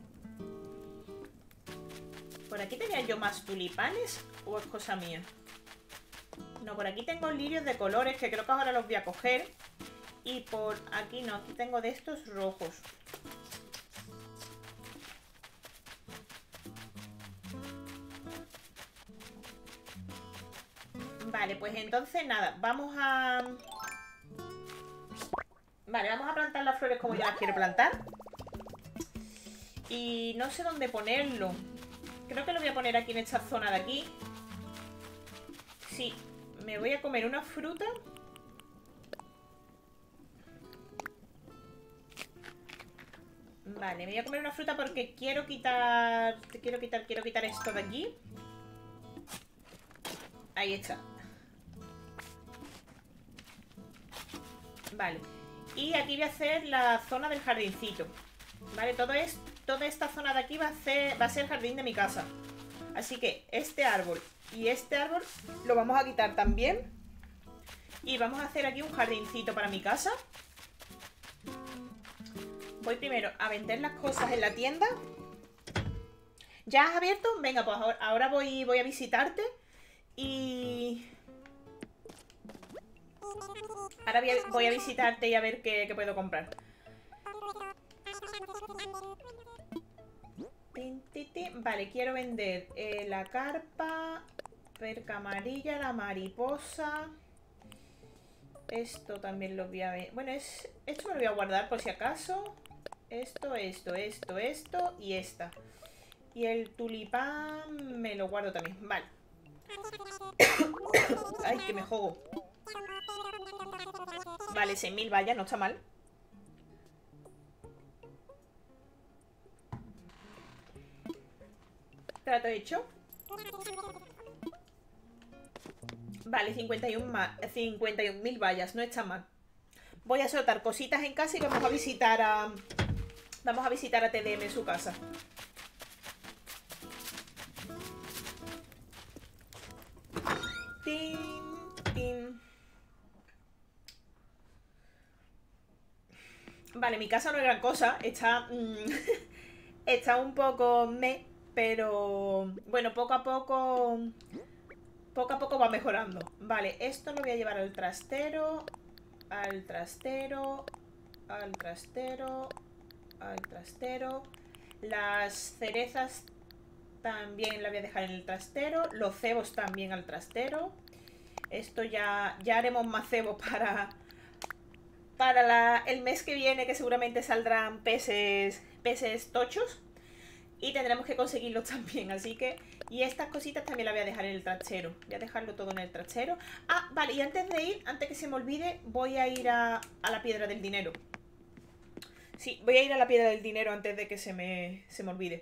¿Por aquí tenía yo más tulipanes o es cosa mía? No, por aquí tengo lirios de colores que creo que ahora los voy a coger. Y por aquí no, aquí tengo de estos rojos. Vale, pues entonces nada, vamos a... Vale, vamos a plantar las flores como yo las quiero plantar. Y no sé dónde ponerlo. Creo que lo voy a poner aquí en esta zona de aquí. Sí, me voy a comer una fruta. Vale, me voy a comer una fruta porque quiero quitar... Quiero quitar, quiero quitar esto de aquí. Ahí está. Vale. Y aquí voy a hacer la zona del jardincito. Vale, todo es, toda esta zona de aquí va a, ser, va a ser el jardín de mi casa. Así que este árbol y este árbol lo vamos a quitar también. Y vamos a hacer aquí un jardincito para mi casa. Voy primero a vender las cosas en la tienda. ¿Ya has abierto? Venga, pues ahora voy, voy a visitarte. Y... Ahora voy a, voy a visitarte y a ver qué, qué puedo comprar. Vale, quiero vender eh, la carpa, perca amarilla, la mariposa. Esto también lo voy a ver. Bueno, es, esto me lo voy a guardar por si acaso. Esto, esto, esto, esto y esta. Y el tulipán me lo guardo también. Vale. Ay, que me jogo. Vale, seis mil vallas, no está mal. Trato hecho. Vale, cincuenta y uno mil vallas, no está mal. Voy a soltar cositas en casa y vamos a visitar a... Vamos a visitar a T D M en su casa. Tin, tin. Vale, mi casa no es gran cosa. Está... Mmm, está un poco... me, pero... Bueno, poco a poco... Poco a poco va mejorando. Vale, esto lo voy a llevar al trastero. Al trastero. Al trastero. Al trastero. Las cerezas también las voy a dejar en el trastero. Los cebos también al trastero. Esto ya, ya haremos más cebos para, para la, el mes que viene, que seguramente saldrán peces, peces tochos. Y tendremos que conseguirlos también, así que... Y estas cositas también las voy a dejar en el trastero. Voy a dejarlo todo en el trastero. Ah, vale, y antes de ir, antes que se me olvide, voy a ir a, a la piedra del dinero. Sí, voy a ir a la piedra del dinero antes de que se me, se me olvide.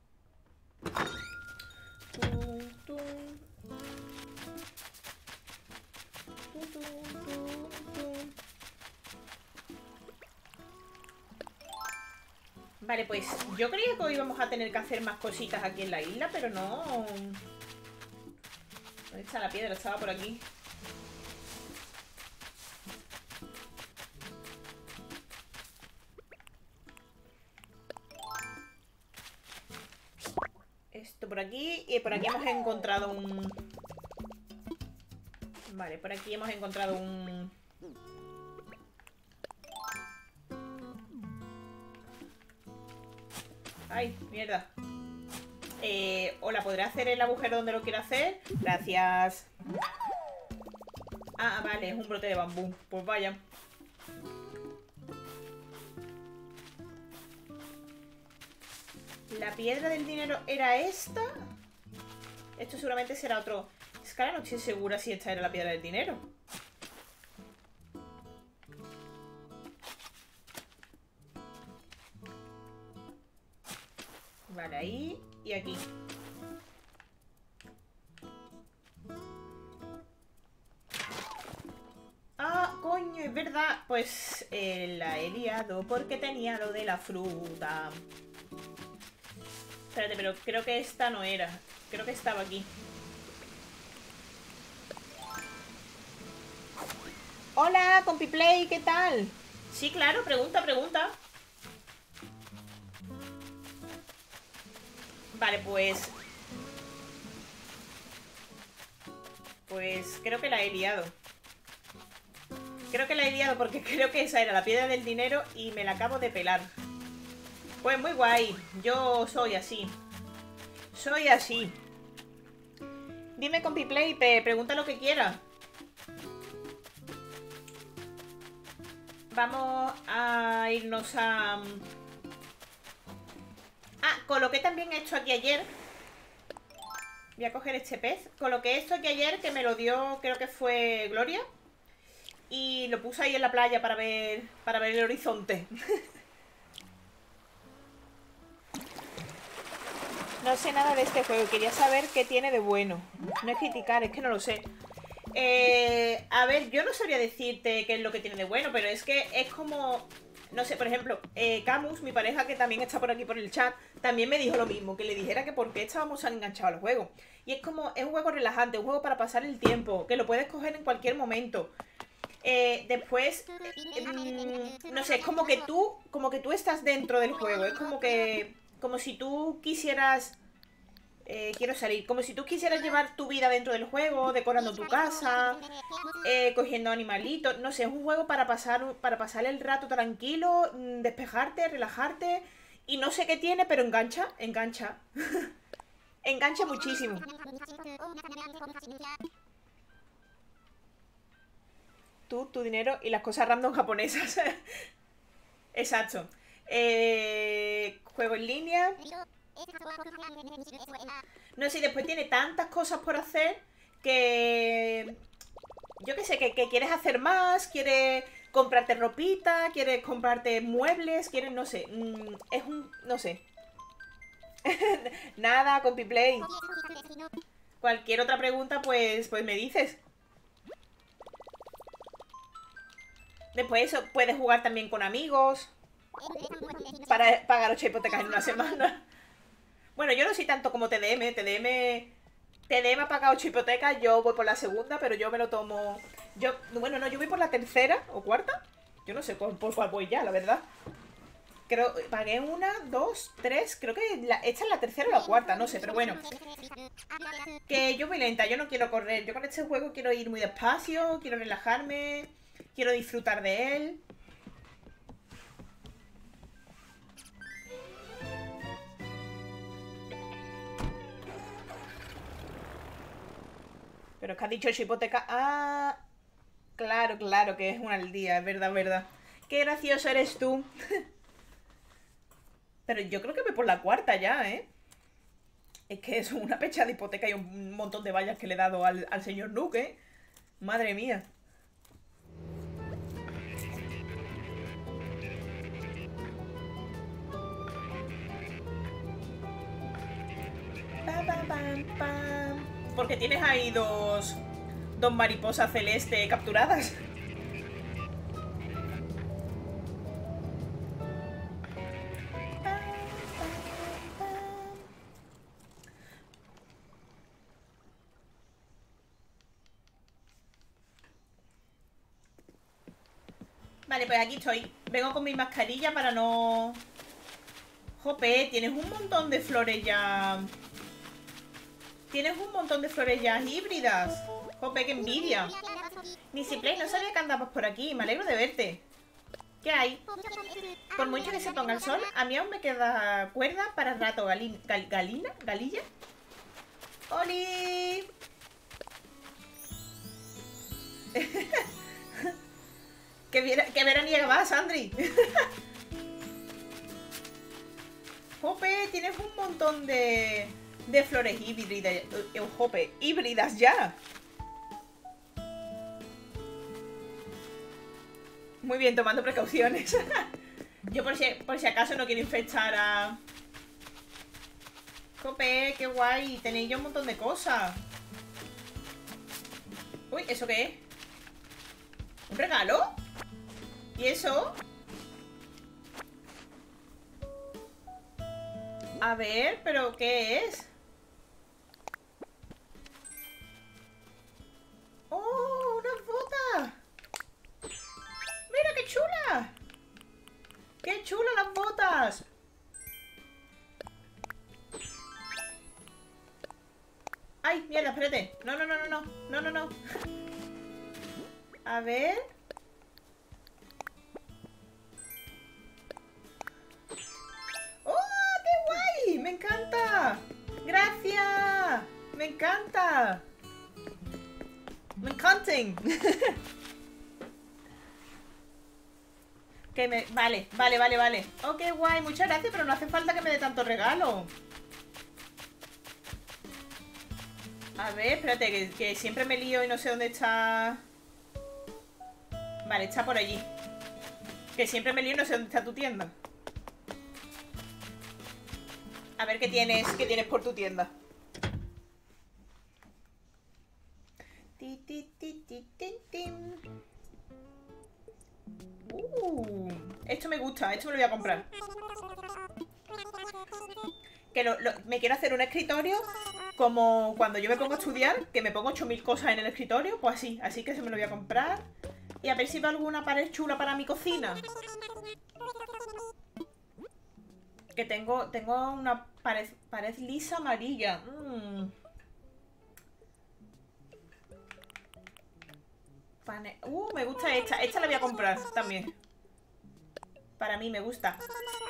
Tum, tum. Tum, tum, tum, tum. Vale, pues yo creía que hoy íbamos a tener que hacer más cositas aquí en la isla, pero no... ¿Dónde está la piedra? Estaba por aquí. Esto por aquí. Y por aquí hemos encontrado un... Vale, por aquí hemos encontrado un... Ay, mierda. Eh, ¿Hola, podré hacer el agujero donde lo quiero hacer? Gracias. Ah, vale, es un brote de bambú. Pues vaya. ¿La piedra del dinero era esta? Esto seguramente será otro... Es que ahora no estoy segura si esta era la piedra del dinero. Vale, ahí y aquí. Ah, coño, es verdad. Pues eh, la he liado porque tenía lo de la fruta. Espérate, pero creo que esta no era. Creo que estaba aquí. Hola, CompiPlay, ¿qué tal? Sí, claro, pregunta, pregunta. Vale, pues... Pues creo que la he liado. Creo que la he liado porque creo que esa era la piedra del dinero y me la acabo de pelar. Pues muy guay. Yo soy así. Soy así. Dime, CompiPlay, te pregunta lo que quiera. Vamos a irnos a... Ah, coloqué también esto aquí ayer. Voy a coger este pez. Coloqué esto aquí ayer que me lo dio, creo que fue Gloria. Y lo puse ahí en la playa para ver, para ver el horizonte. No sé nada de este juego. Quería saber qué tiene de bueno. No es criticar, es que no lo sé. Eh, a ver, yo no sabría decirte qué es lo que tiene de bueno, pero es que es como... No sé, por ejemplo, eh, Camus, mi pareja, que también está por aquí por el chat, también me dijo lo mismo, que le dijera que por qué estábamos tan enganchados al juego. Y es como, es un juego relajante, un juego para pasar el tiempo, que lo puedes coger en cualquier momento. Eh, después, eh, no sé, es como que tú, como que tú estás dentro del juego, es como que, como si tú quisieras... Eh, quiero salir. Como si tú quisieras llevar tu vida dentro del juego, decorando tu casa, eh, cogiendo animalitos. No sé, es un juego para pasar, para pasar el rato tranquilo, mm, despejarte, relajarte. Y no sé qué tiene, pero engancha, engancha. Engancha muchísimo. Tú, tu dinero y las cosas random japonesas. Exacto. Eh, juego en línea. No sé, después tiene tantas cosas por hacer que... Yo qué sé, que, que quieres hacer más, quieres comprarte ropita, quieres comprarte muebles, quieres, no sé. Mm, es un... no sé. Nada, CompiPlay. Cualquier otra pregunta, pues, pues me dices. Después eso, puedes jugar también con amigos. Para pagar ocho hipotecas en una semana. Bueno, yo no soy tanto como T D M. T D M... T D M ha pagado ocho hipotecas, yo voy por la segunda, pero yo me lo tomo... Yo, bueno, no, yo voy por la tercera o cuarta. Yo no sé por, por cuál voy ya, la verdad. Creo, pagué una, dos, tres, creo que la, esta es la tercera o la cuarta, no sé, pero bueno. Que yo voy lenta, yo no quiero correr. Yo con este juego quiero ir muy despacio, quiero relajarme, quiero disfrutar de él. Pero es que has dicho ocho hipotecas... Ah, claro, claro, que es una al día, es verdad, es verdad. Qué gracioso eres tú. Pero yo creo que voy por la cuarta ya, ¿eh? Es que es una pecha de hipoteca y un montón de vallas que le he dado al, al señor Nuke, ¿eh? Madre mía. Pam, pam, pam, pam. Porque tienes ahí dos... Dos mariposas celeste capturadas. Vale, pues aquí estoy. Vengo con mi mascarilla para no... Jope, tienes un montón de flores ya... Tienes un montón de flores ya híbridas. Jope, qué envidia. Nisiplay, no sabía que andabas por aquí. Me alegro de verte. ¿Qué hay? Por mucho que se ponga el sol, a mí aún me queda cuerda para el rato. Galin, gal, ¿Galina? ¿Galilla? ¡Oli! ¿Qué, viera, qué veraniega vas, Sandri? Jope, tienes un montón de, de flores híbridas. Eh, jope, híbridas ya. Muy bien, tomando precauciones. Yo por si, por si acaso no quiero infectar a... Jope, qué guay. Tenéis ya un montón de cosas. Uy, ¿eso qué es? ¿Un regalo? ¿Y eso? A ver, ¿pero qué es? ¡Oh, unas botas! ¡Mira qué chula! ¡Qué chula las botas! ¡Ay, mierda, espérate! No, no, no, no, no, no, no, no. A ver... ¡Me encanta! ¡Gracias! ¡Me encanta! ¡Me encantan! Que me... Vale, vale, vale, vale. Oh, qué guay, muchas gracias, pero no hace falta que me dé tanto regalo. A ver, espérate, que, que siempre me lío y no sé dónde está... Vale, está por allí. Que siempre me lío y no sé dónde está tu tienda. A ver qué tienes, qué tienes por tu tienda. Ti, ti, ti, ti, ti, ti. Uh, esto me gusta, esto me lo voy a comprar. Que lo, lo, me quiero hacer un escritorio como cuando yo me pongo a estudiar, que me pongo ocho mil cosas en el escritorio, pues así, así que se me lo voy a comprar. Y a ver si veo alguna pared chula para mi cocina. Que tengo, tengo una pared, pared lisa amarilla. Mm. Pane uh, me gusta esta. Esta la voy a comprar también. Para mí me gusta.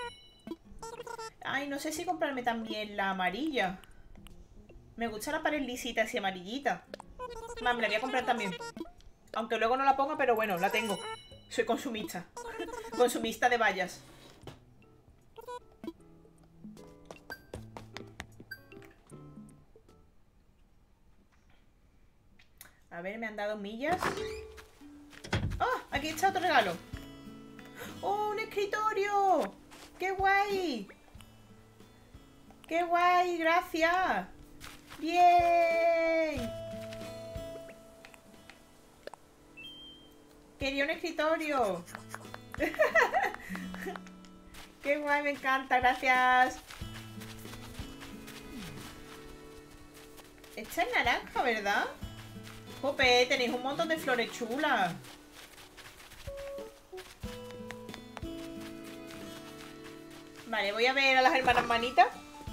Ay, no sé si comprarme también la amarilla. Me gusta la pared lisita así amarillita. Va, me la voy a comprar también. Aunque luego no la ponga, pero bueno, la tengo. Soy consumista. Consumista de vallas. A ver, me han dado millas. ¡Oh! Aquí está otro regalo. ¡Oh, un escritorio! ¡Qué guay! ¡Qué guay! ¡Gracias! ¡Bien! Quería un escritorio. ¡Qué guay! Me encanta, gracias. Esta es naranja, ¿verdad? Jope, tenéis un montón de flores chulas. Vale, voy a ver a las hermanas manitas.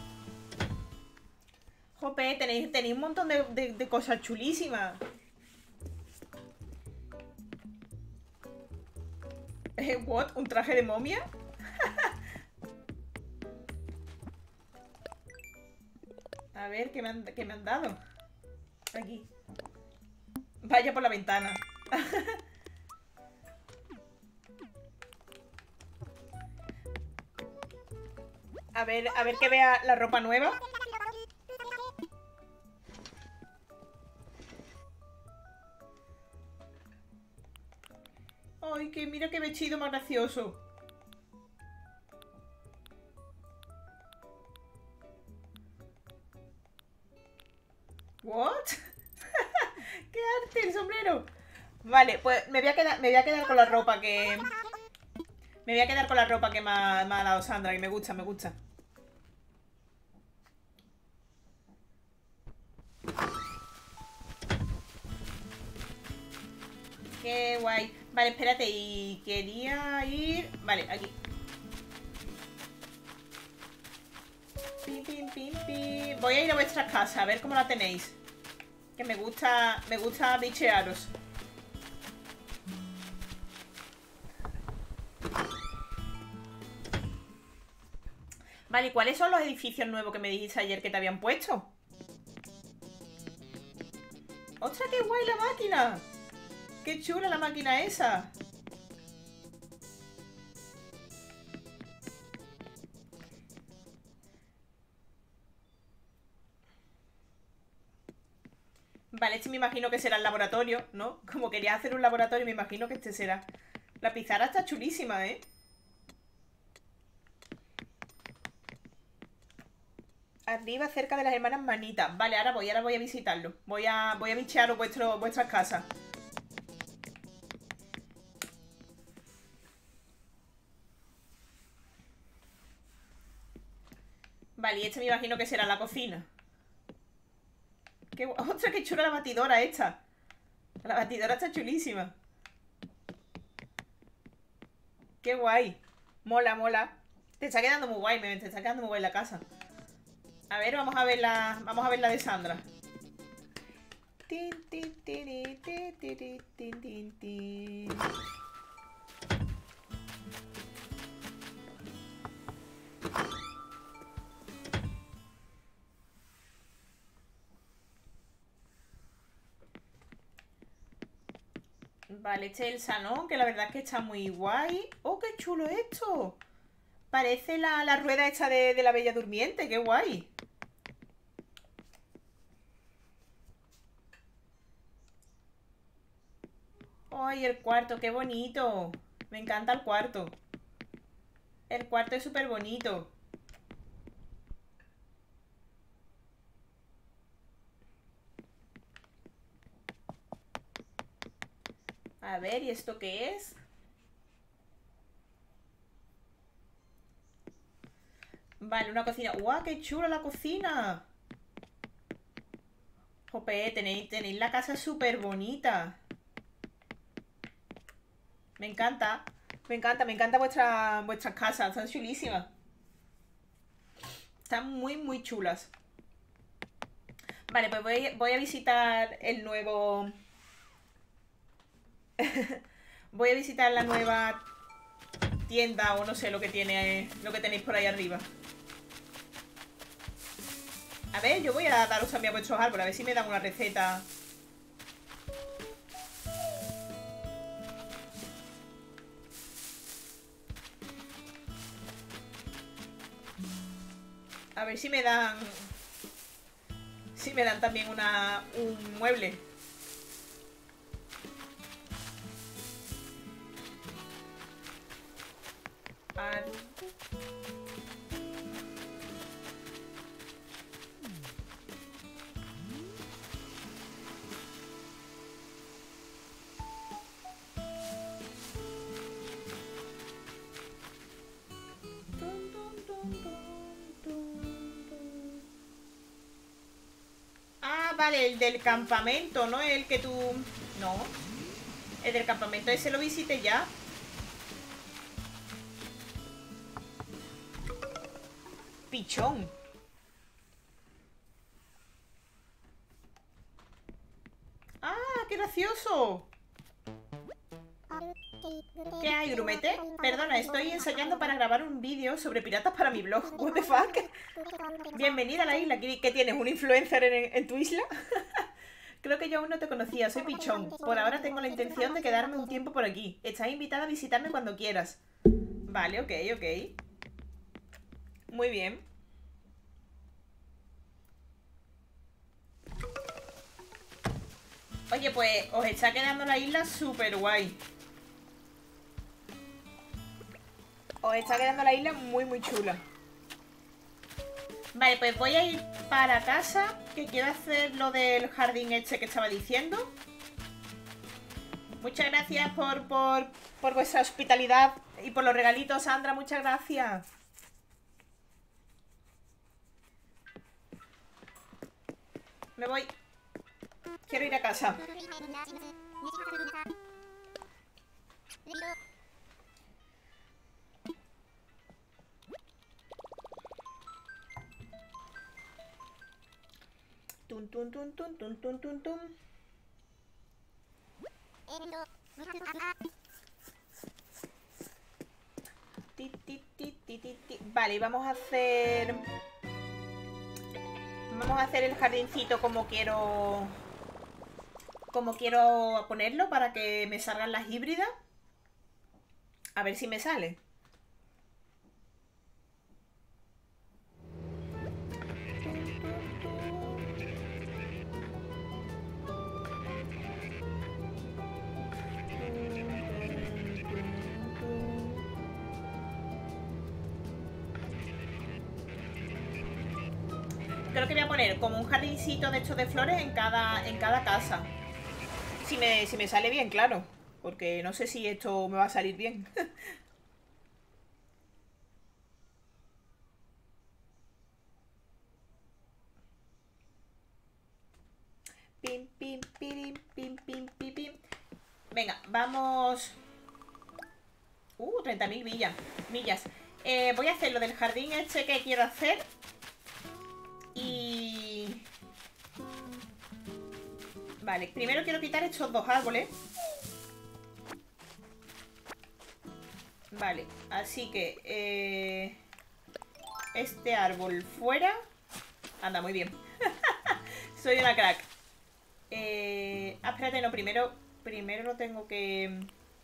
Jope, tenéis, tenéis un montón de, de, de cosas chulísimas. Eh, ¿What? ¿Un traje de momia? A ver, ¿qué me, han, ¿qué me han dado? Aquí. Vaya por la ventana. A ver, a ver que vea la ropa nueva. Ay, que mira qué vestido más gracioso. ¿What? ¡Qué arte el sombrero! Vale, pues me voy a quedar, me voy a quedar con la ropa que... Me voy a quedar con la ropa que me ha, me ha dado Sandra, que me gusta, me gusta. Qué guay. Vale, espérate, y quería ir... Vale, aquí. Pim, pim, pim, pim. Voy a ir a vuestra casa, a ver cómo la tenéis. Que me gusta, me gusta bichearos. Vale, ¿y cuáles son los edificios nuevos que me dijiste ayer que te habían puesto? ¡Ostras, qué guay la máquina! ¡Qué chula la máquina esa! Vale, este me imagino que será el laboratorio, ¿no? Como quería hacer un laboratorio, me imagino que este será. La pizarra está chulísima, ¿eh? Arriba, cerca de las hermanas manitas. Vale, ahora voy, ahora voy a visitarlo. Voy a, voy a bichearos vuestro, vuestras casas. Vale, y este me imagino que será la cocina. Qué, ¡ostras, qué chula la batidora esta! La batidora está chulísima. Qué guay. Mola, mola. Te está quedando muy guay, me te está quedando muy guay la casa. A ver, vamos a ver la, vamos a ver la de Sandra. Tin, tin, tin, tin, tin, tin, tin, tin. Vale, este es el salón, que la verdad es que está muy guay. ¡Oh, qué chulo esto! Parece la, la rueda esta de, de la Bella Durmiente, qué guay. ¡Ay, el cuarto, qué bonito! Me encanta el cuarto. El cuarto es súper bonito. A ver, ¿y esto qué es? Vale, una cocina. ¡Guau, qué chula la cocina! Jope, tenéis, tenéis la casa súper bonita. Me encanta. Me encanta, me encanta vuestra, vuestras casas. Están chulísimas. Están muy, muy chulas. Vale, pues voy, voy a visitar el nuevo... Voy a visitar la nueva tienda o no sé lo que tiene, lo que tenéis por ahí arriba. A ver, yo voy a daros también a vuestros árboles, a ver si me dan una receta. A ver si me dan... Si me dan también una, un mueble. mar. Ah, vale, el del campamento, ¿no? El que tú... No. El del campamento ese lo visité ya. Pichón. ¡Ah, qué gracioso! ¿Qué hay, grumete? Perdona, estoy ensayando para grabar un vídeo sobre piratas para mi blog. What the fuck? Bienvenida a la isla. ¿Qué tienes? ¿Un influencer en, en tu isla? Creo que yo aún no te conocía, soy Pichón. Por ahora tengo la intención de quedarme un tiempo por aquí. Estás invitada a visitarme cuando quieras. Vale, ok, ok. Muy bien. Oye, pues os está quedando la isla súper guay. Os está quedando la isla muy, muy chula. Vale, pues voy a ir para casa, que quiero hacer lo del jardín este que estaba diciendo. Muchas gracias por, por, por vuestra hospitalidad y por los regalitos, Sandra. Muchas gracias. Me voy. Quiero ir a casa. Tun, tun, tun, tun, tun, tun, tun, tun. Ti, ti, ti, ti, ti, ti. Vale, y vamos a hacer... Vamos a hacer el jardincito como quiero... Como quiero ponerlo para que me salgan las híbridas. A ver si me sale. Creo que voy a poner como un jardincito de estos de flores en cada, en cada casa. Si me, si me sale bien, claro. Porque no sé si esto me va a salir bien. Pim, pim, pirim, pim, pim, pim, pim. Venga, vamos... Uh, treinta mil millas. millas. Eh, voy a hacer lo del jardín este que quiero hacer. Y... Vale, primero quiero quitar estos dos árboles. Vale, así que eh, este árbol fuera. Anda, muy bien. Soy una crack. eh, ah, espérate, no, primero Primero lo tengo que...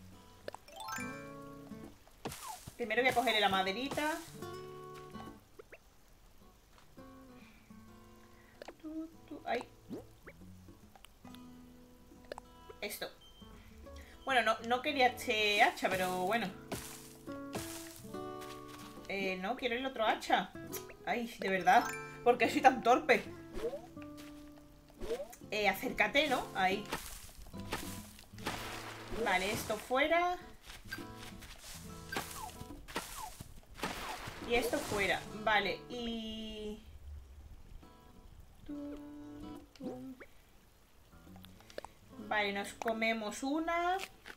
Primero voy a cogerle la maderita. Ay. Esto. Bueno, no, no quería este hacha, pero bueno. Eh, no, quiero el otro hacha. Ay, de verdad. ¿Por qué soy tan torpe? Eh, acércate, ¿no? Ahí. Vale, esto fuera. Y esto fuera. Vale, y... Vale, nos comemos una.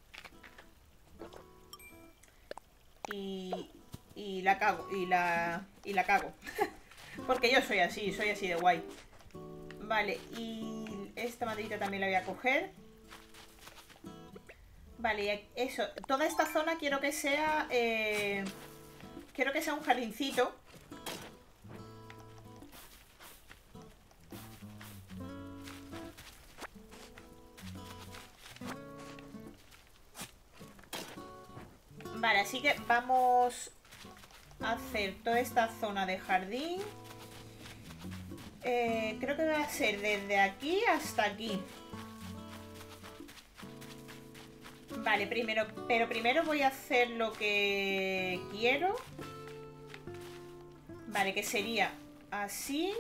Y... Y la cago. Y la... Y la cago. Porque yo soy así, soy así de guay. Vale, y esta maderita también la voy a coger. Vale, eso. Toda esta zona quiero que sea... Eh, quiero que sea un jardincito. Vale, así que vamos a hacer toda esta zona de jardín. Eh, creo que va a ser desde aquí hasta aquí. Vale, primero, pero primero voy a hacer lo que quiero. Vale, que sería así.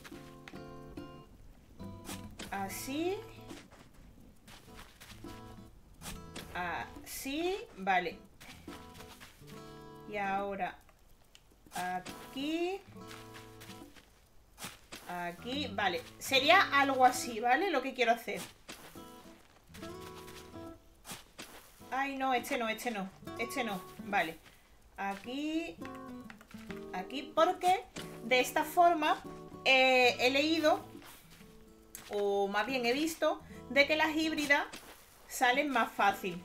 Así. Así. Vale. Y ahora aquí. Aquí. Vale. Sería algo así, ¿vale? Lo que quiero hacer. Ay, no, este no, este no. Este no. Vale. Aquí. Aquí. Porque de esta forma eh, he leído, o más bien he visto, de que las híbridas salen más fácil.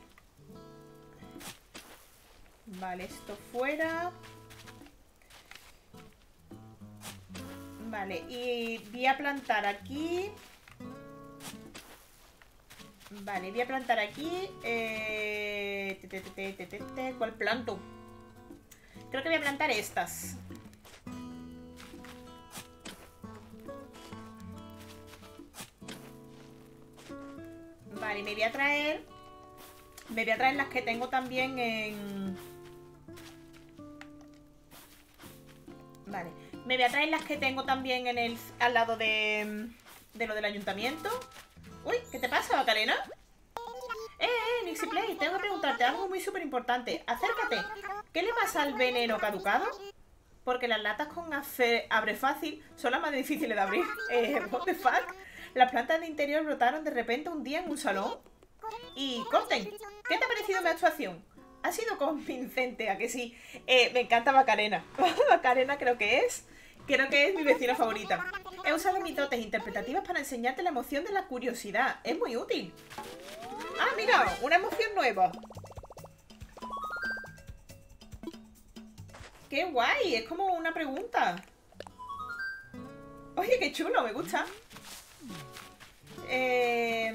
Vale, esto fuera. Vale, y voy a plantar aquí. Vale, voy a plantar aquí. Eh... Te, te, te, te, te, te. ¿Cuál planto? Creo que voy a plantar estas. Vale, me voy a traer. Me voy a traer las que tengo también en. Vale. Me voy a traer las que tengo también en el. Al lado de. De lo del ayuntamiento. Uy, ¿qué te pasa, Macarena? Eh, eh, Nixie Play, tengo que preguntarte algo muy súper importante. Acércate. ¿Qué le pasa al veneno caducado? Porque las latas con abre fácil son las más difíciles de abrir. Eh, what the fuck? Las plantas de interior brotaron de repente un día en un salón. Y corten, ¿qué te ha parecido mi actuación? Ha sido convincente, ¿a que sí? Eh, me encanta Macarena. Macarena creo que es. Creo que es mi vecina favorita. He usado mis dotes interpretativas para enseñarte la emoción de la curiosidad. Es muy útil. Ah, mira, una emoción nueva. ¡Qué guay! Es como una pregunta. Oye, qué chulo, me gusta. Eh...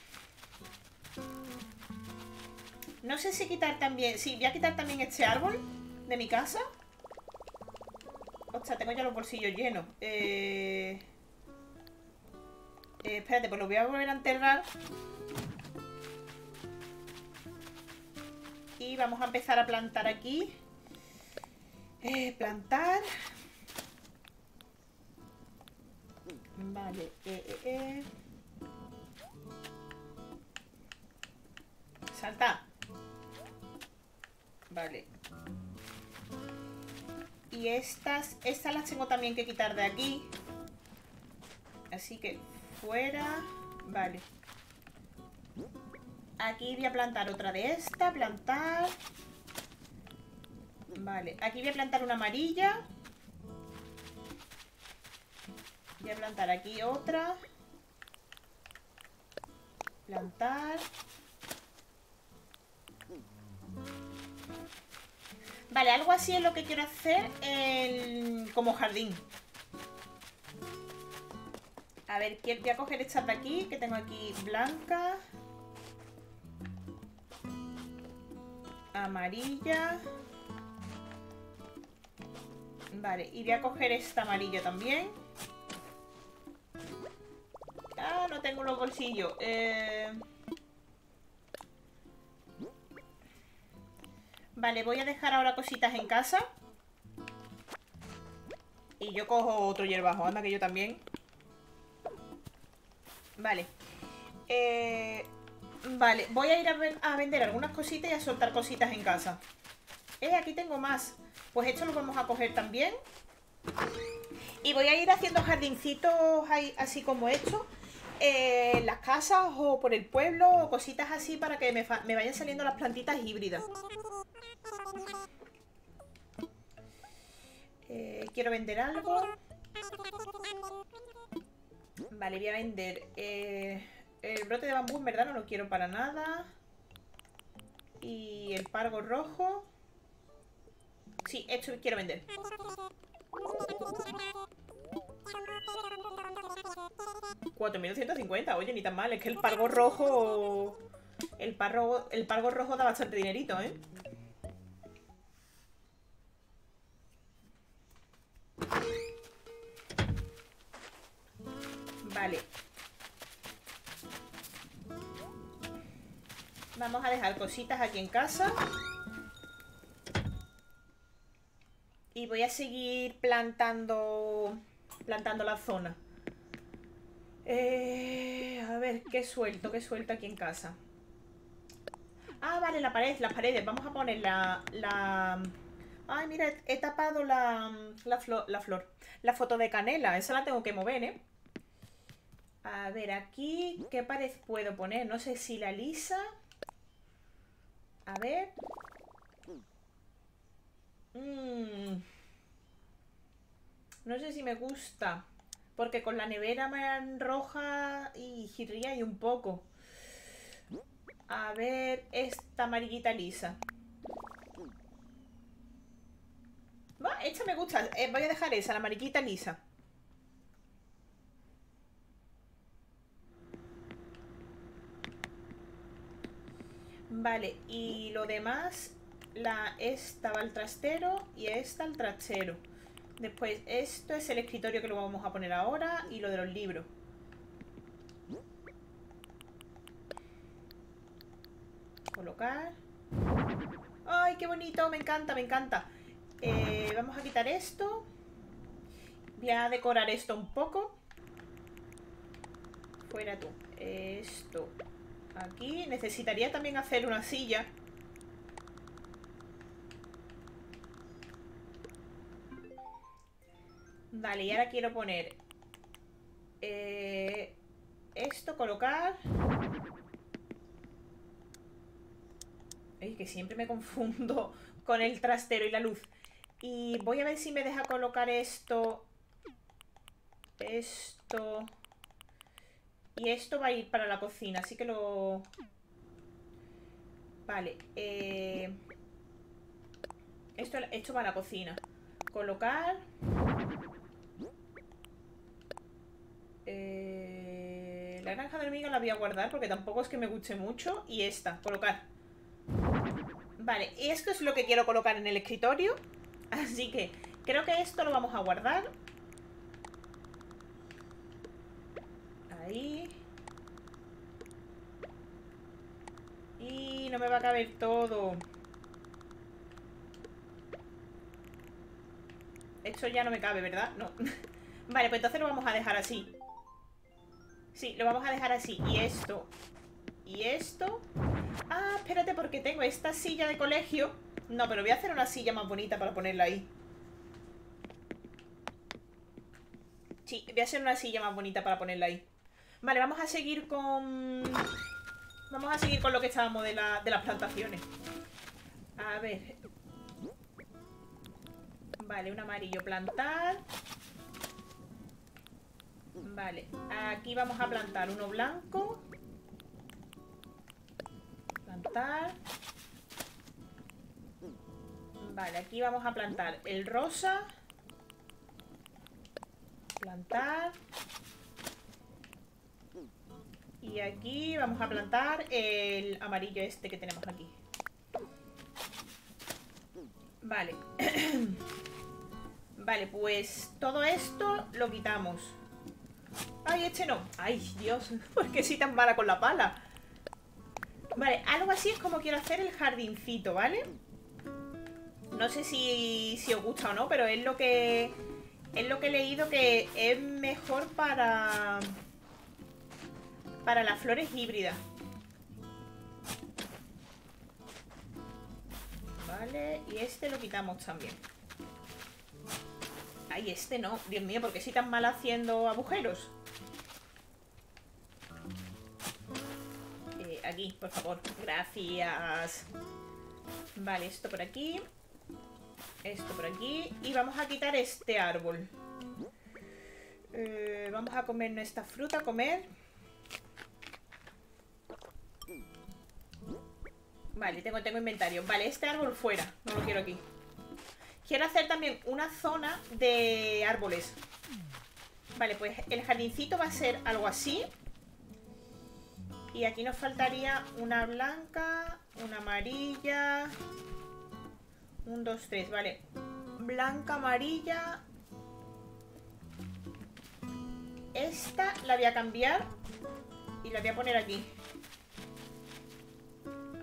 No sé si quitar también... Sí, voy a quitar también este árbol de mi casa. Ostras, tengo ya los bolsillos llenos. Eh... Eh, espérate, pues lo voy a volver a enterrar. Y vamos a empezar a plantar aquí. Eh, plantar. Vale. Eh, eh, eh. Salta. Vale. Y estas, estas las tengo también que quitar de aquí. Así que fuera. Vale. Aquí voy a plantar otra de esta. Plantar. Vale. Aquí voy a plantar una amarilla. Voy a plantar aquí otra. Plantar. Vale, algo así es lo que quiero hacer en... como jardín. A ver, voy a coger estas de aquí, que tengo aquí blanca, amarilla. Vale, y voy a coger esta amarilla también. Ah, no tengo los bolsillos. Eh... Vale, voy a dejar ahora cositas en casa. Y yo cojo otro hierbajo, anda que yo también. Vale. Eh, vale, voy a ir a, ver, a vender algunas cositas y a soltar cositas en casa. Eh, aquí tengo más. Pues esto lo vamos a coger también. Y voy a ir haciendo jardincitos ahí, así como esto. Eh, en las casas o por el pueblo o cositas así para que me, me vayan saliendo las plantitas híbridas. Eh, quiero vender algo. Vale, voy a vender eh, el brote de bambú, en verdad no lo quiero para nada. Y el pargo rojo. Sí, esto quiero vender. cuatro mil doscientos cincuenta, oye, ni tan mal. Es que el pargo rojo... El pargo, el pargo rojo da bastante dinerito, ¿eh? Vale. Vamos a dejar cositas aquí en casa. Y voy a seguir plantando plantando la zona. Eh, a ver, ¿qué suelto? ¿Qué suelto aquí en casa? Ah, vale, la pared, las paredes. Vamos a poner la... la... Ay, mira, he tapado la, la, flor, la flor. La foto de canela. Esa la tengo que mover, ¿eh? A ver, aquí... ¿Qué pared puedo poner? No sé si la lisa... A ver... Mmm... No sé si me gusta. Porque con la nevera me roja y girría y un poco. A ver, esta amarillita lisa. Va, esta me gusta. Eh, voy a dejar esa, la amarillita lisa. Vale, y lo demás, la, esta va al trastero y esta al trastero. Después, esto es el escritorio que lo vamos a poner ahora y lo de los libros. Colocar. ¡Ay, qué bonito! Me encanta, me encanta. Eh, vamos a quitar esto. Voy a decorar esto un poco. Fuera tú. Esto aquí. Necesitaría también hacer una silla. Vale, y ahora quiero poner eh, esto, colocar. Ay, que siempre me confundo con el trastero y la luz. Y voy a ver si me deja colocar esto. Esto. Y esto va a ir para la cocina, así que lo... Vale. Eh... Esto, esto va a la cocina. Colocar. Eh... La granja de hormigas la voy a guardar porque tampoco es que me guste mucho. Y esta, colocar. Vale, esto es lo que quiero colocar en el escritorio. Así que creo que esto lo vamos a guardar. Ahí. Y no me va a caber todo. Esto ya no me cabe, ¿verdad? No. Vale, pues entonces lo vamos a dejar así. Sí, lo vamos a dejar así. Y esto. Y esto. Ah, espérate, porque tengo esta silla de colegio. No, pero voy a hacer una silla más bonita para ponerla ahí. Sí, voy a hacer una silla más bonita para ponerla ahí. Vale, vamos a seguir con... Vamos a seguir con lo que estábamos de, la, de las plantaciones. A ver. Vale, un amarillo plantar. Vale, aquí vamos a plantar uno blanco. Plantar. Vale, aquí vamos a plantar el rosa. Plantar. Y aquí vamos a plantar el amarillo este que tenemos aquí. Vale. Vale, pues todo esto lo quitamos. Ay, este no. Ay, Dios, ¿por qué soy tan mala con la pala? Vale, algo así es como quiero hacer el jardincito, ¿vale? No sé si, si os gusta o no, pero es lo que... Es lo que he leído que es mejor para... Para las flores híbridas. Vale, y este lo quitamos también. Ay, este no. Dios mío, ¿por qué soy tan mala haciendo agujeros? Eh, aquí, por favor. Gracias. Vale, esto por aquí. Esto por aquí. Y vamos a quitar este árbol. Eh, vamos a comer esta fruta, comer. Vale, tengo, tengo inventario. Vale, este árbol fuera. No lo quiero aquí. Quiero hacer también una zona de árboles. Vale, pues el jardincito va a ser algo así. Y aquí nos faltaría una blanca, una amarilla. Un, dos, tres, vale. Blanca, amarilla. Esta la voy a cambiar y la voy a poner aquí.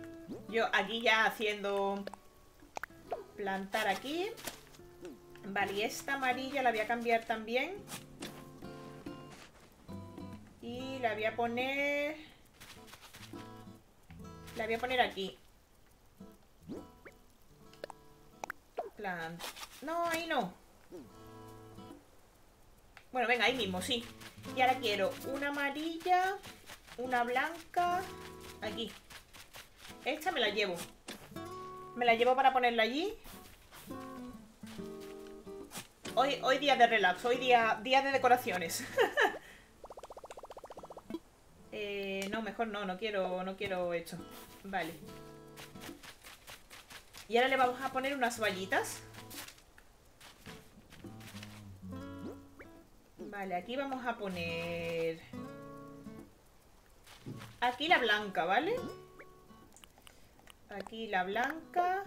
Yo aquí ya haciendo... Plantar aquí. Vale, y esta amarilla la voy a cambiar también. Y la voy a poner... La voy a poner aquí. Plan... No, ahí no. Bueno, venga, ahí mismo, sí. Y ahora quiero una amarilla, una blanca. Aquí. Esta me la llevo. Me la llevo para ponerla allí. Hoy, hoy día de relax, hoy día, día de decoraciones. eh, no, mejor no, no quiero, no quiero esto. Vale. Y ahora le vamos a poner unas vallitas. Vale, aquí vamos a poner... Aquí la blanca, ¿vale? Aquí la blanca.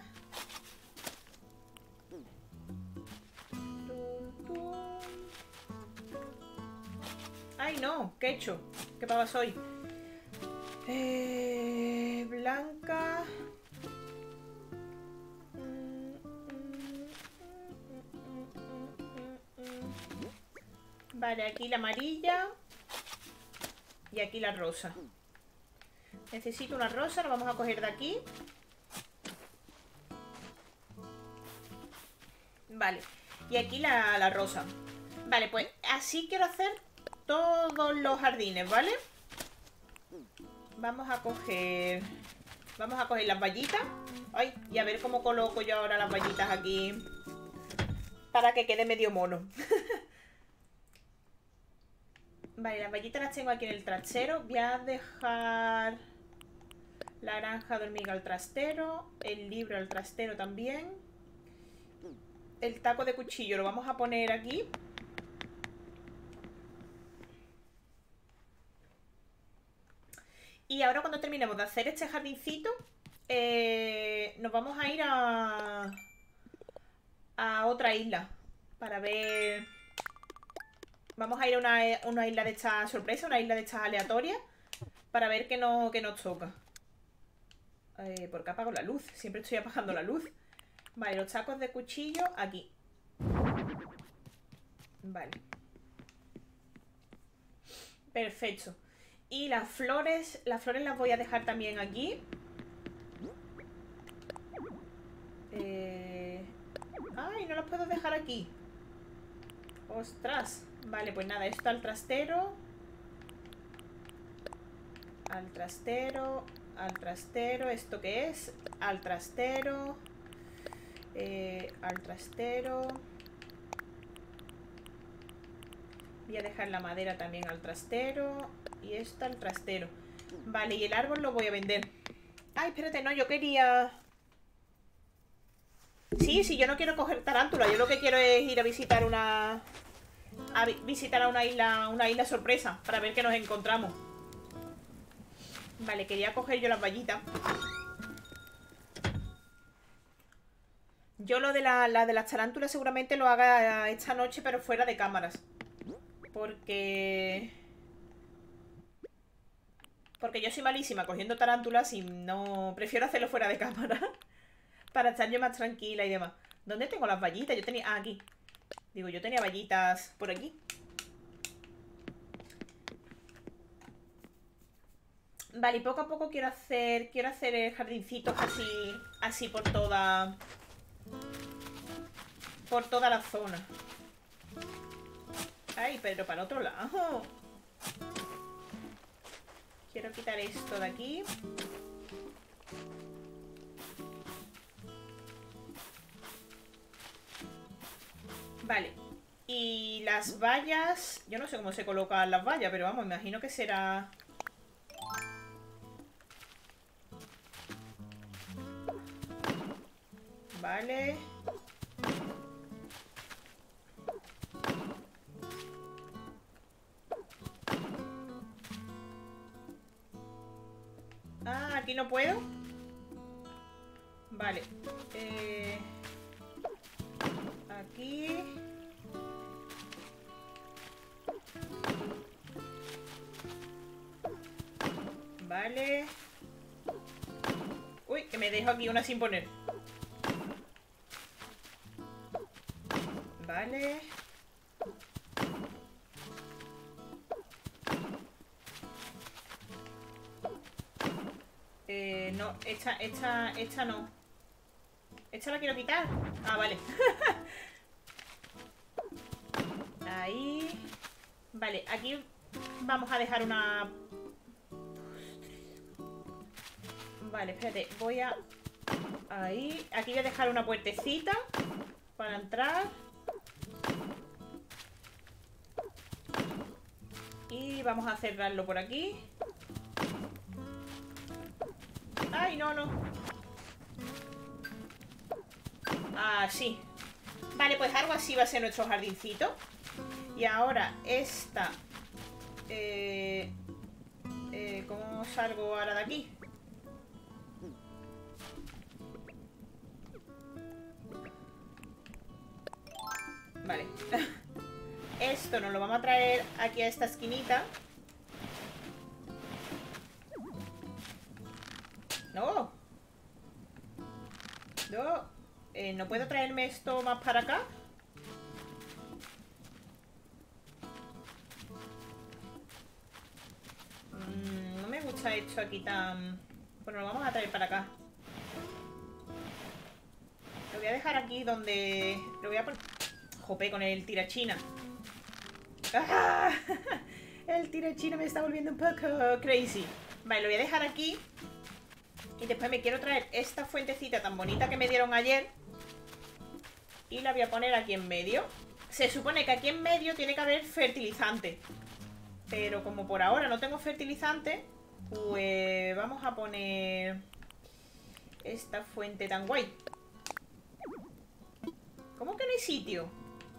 Ay, no, ¿qué he hecho? ¿Qué pava soy? Eh, blanca. Vale, aquí la amarilla. Y aquí la rosa. Necesito una rosa, la vamos a coger de aquí. Vale, y aquí la, la rosa. Vale, pues así quiero hacer todos los jardines, ¿vale? Vamos a coger... Vamos a coger las vallitas. Ay, y a ver cómo coloco yo ahora las vallitas aquí para que quede medio mono. Vale, las vallitas las tengo aquí en el trastero. Voy a dejar la granja de hormiga al trastero, el libro al trastero también. El taco de cuchillo lo vamos a poner aquí. Y ahora cuando terminemos de hacer este jardincito, eh, nos vamos a ir a, a otra isla para ver... Vamos a ir a una, una isla de esta sorpresa, una isla de estas aleatorias, para ver qué, no, qué nos toca. Eh, ¿Por qué apago la luz? Siempre estoy apagando la luz. Vale, los tacos de cuchillo aquí. Vale. Perfecto. Y las flores, las flores las voy a dejar también aquí. Eh... Ay, no las puedo dejar aquí. Ostras. Vale, pues nada, esto al trastero. Al trastero. Al trastero. ¿Esto qué es? Al trastero. Eh, al trastero. Voy a dejar la madera también al trastero. Y esto al trastero. Vale, y el árbol lo voy a vender. Ay, espérate, no, yo quería... Sí, sí, yo no quiero coger tarántula. Yo lo que quiero es ir a visitar una... A vi visitar a una isla, una isla sorpresa. Para ver qué nos encontramos. Vale, quería coger yo las vallitas. Yo lo de, la, la de las tarántulas seguramente lo haga esta noche, pero fuera de cámaras. Porque... Porque yo soy malísima cogiendo tarántulas y no... Prefiero hacerlo fuera de cámara. Para estar yo más tranquila y demás. ¿Dónde tengo las vallitas? Yo tenía... Ah, aquí. Digo, yo tenía vallitas por aquí. Vale, y poco a poco quiero hacer... Quiero hacer jardincitos así... Así por toda... Por toda la zona. Ay, pero para el otro lado. Quiero quitar esto de aquí. Vale. Y las vallas... Yo no sé cómo se colocan las vallas, pero vamos, imagino que será... Vale. Ah, aquí no puedo. Vale. Eh... Aquí. Vale. Uy, que me me dejo aquí una sin poner. Vale. Eh, no, esta, esta, esta no. Esta la quiero quitar. Ah, vale. Ahí. Vale, aquí vamos a dejar una... Vale, espérate, voy a... Ahí, aquí voy a dejar una puertecita para entrar. Y vamos a cerrarlo por aquí. Ay, no, no. Así. Vale, pues algo así va a ser nuestro jardincito. Y ahora esta... Eh, eh, ¿Cómo salgo ahora de aquí? Vale. Esto nos lo vamos a traer aquí a esta esquinita. No. No. Eh, ¿No puedo traerme esto más para acá? Mm, no me gusta esto aquí tan... Bueno, lo vamos a traer para acá. Lo voy a dejar aquí donde... Lo voy a poner... Jope, con el tirachina. ¡Ah! El tirachina me está volviendo un poco crazy. Vale, lo voy a dejar aquí. Y después me quiero traer esta fuentecita tan bonita que me dieron ayer. Y la voy a poner aquí en medio. Se supone que aquí en medio tiene que haber fertilizante. Pero como por ahora no tengo fertilizante, pues vamos a poner esta fuente tan guay. ¿Cómo que no hay sitio?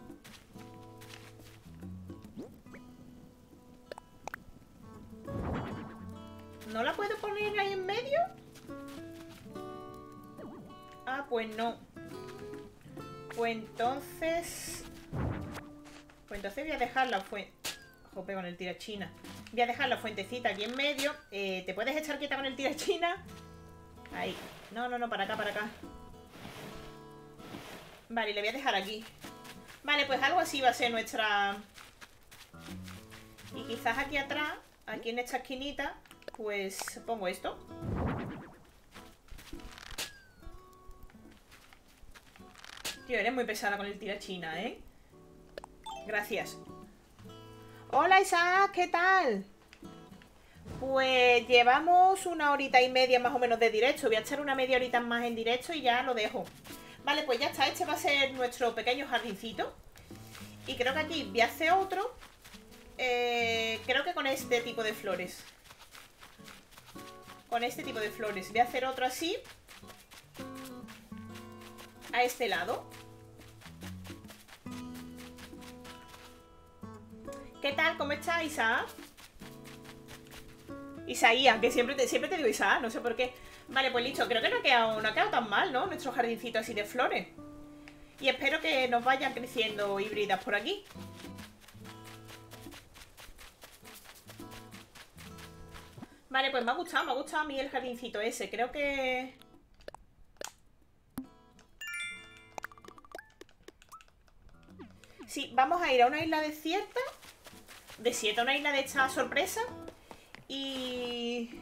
¿No la puedo poner ahí en medio? Ah, pues no. Pues entonces... Pues entonces voy a dejar la fuente... Jope, con el tirachina. Voy a dejar la fuentecita aquí en medio. eh, ¿Te puedes echar quieta con el tirachina? Ahí. No, no, no, para acá, para acá. Vale, le voy a dejar aquí. Vale, pues algo así va a ser nuestra... Y quizás aquí atrás, aquí en esta esquinita, pues pongo esto. Tío, eres muy pesada con el tirachina, ¿eh? Gracias. Hola Isaac, ¿qué tal? Pues llevamos una horita y media más o menos de directo. Voy a echar una media horita más en directo y ya lo dejo. Vale, pues ya está. Este va a ser nuestro pequeño jardincito. Y creo que aquí voy a hacer otro. Eh, creo que con este tipo de flores. Con este tipo de flores. Voy a hacer otro así. A este lado. ¿Qué tal? ¿Cómo estás, Isaac? Isaías, que siempre te, siempre te digo Isaac, no sé por qué. Vale, pues listo, creo que no ha quedado, no ha quedado tan mal, ¿no? Nuestro jardincito así de flores. Y espero que nos vayan creciendo híbridas por aquí. Vale, pues me ha gustado, me ha gustado a mí el jardincito ese. Creo que... Sí, vamos a ir a una isla desierta. Desierta, una isla de esta sorpresa. Y...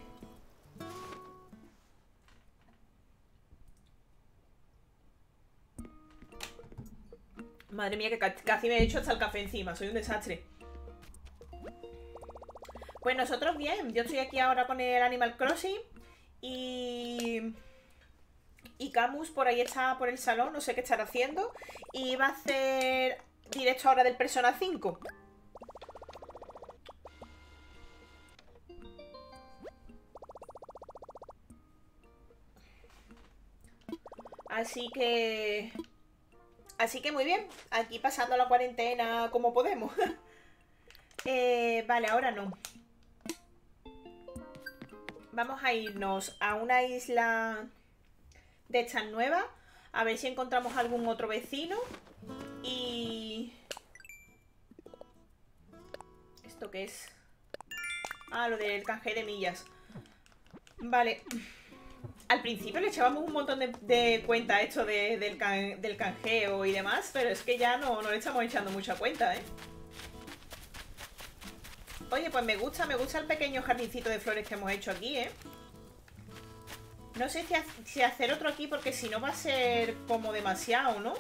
Madre mía, que casi me he hecho hasta el café encima. Soy un desastre. Pues nosotros bien. Yo estoy aquí ahora con el Animal Crossing. Y... Y Camus por ahí está por el salón. No sé qué estará haciendo. Y va a hacer directo ahora del Persona cinco. Así que... Así que muy bien. Aquí pasando la cuarentena como podemos. eh, vale, ahora no. Vamos a irnos a una isla de estas nuevas. A ver si encontramos algún otro vecino. Y... ¿Esto qué es? Ah, lo del canje de millas. Vale. Al principio le echábamos un montón de, de cuenta a esto de, del, can, del canjeo y demás, pero es que ya no, no le estamos echando mucha cuenta, ¿eh? Oye, pues me gusta, me gusta el pequeño jardincito de flores que hemos hecho aquí, ¿eh? No sé si, ha, si hacer otro aquí, porque si no va a ser como demasiado, ¿no?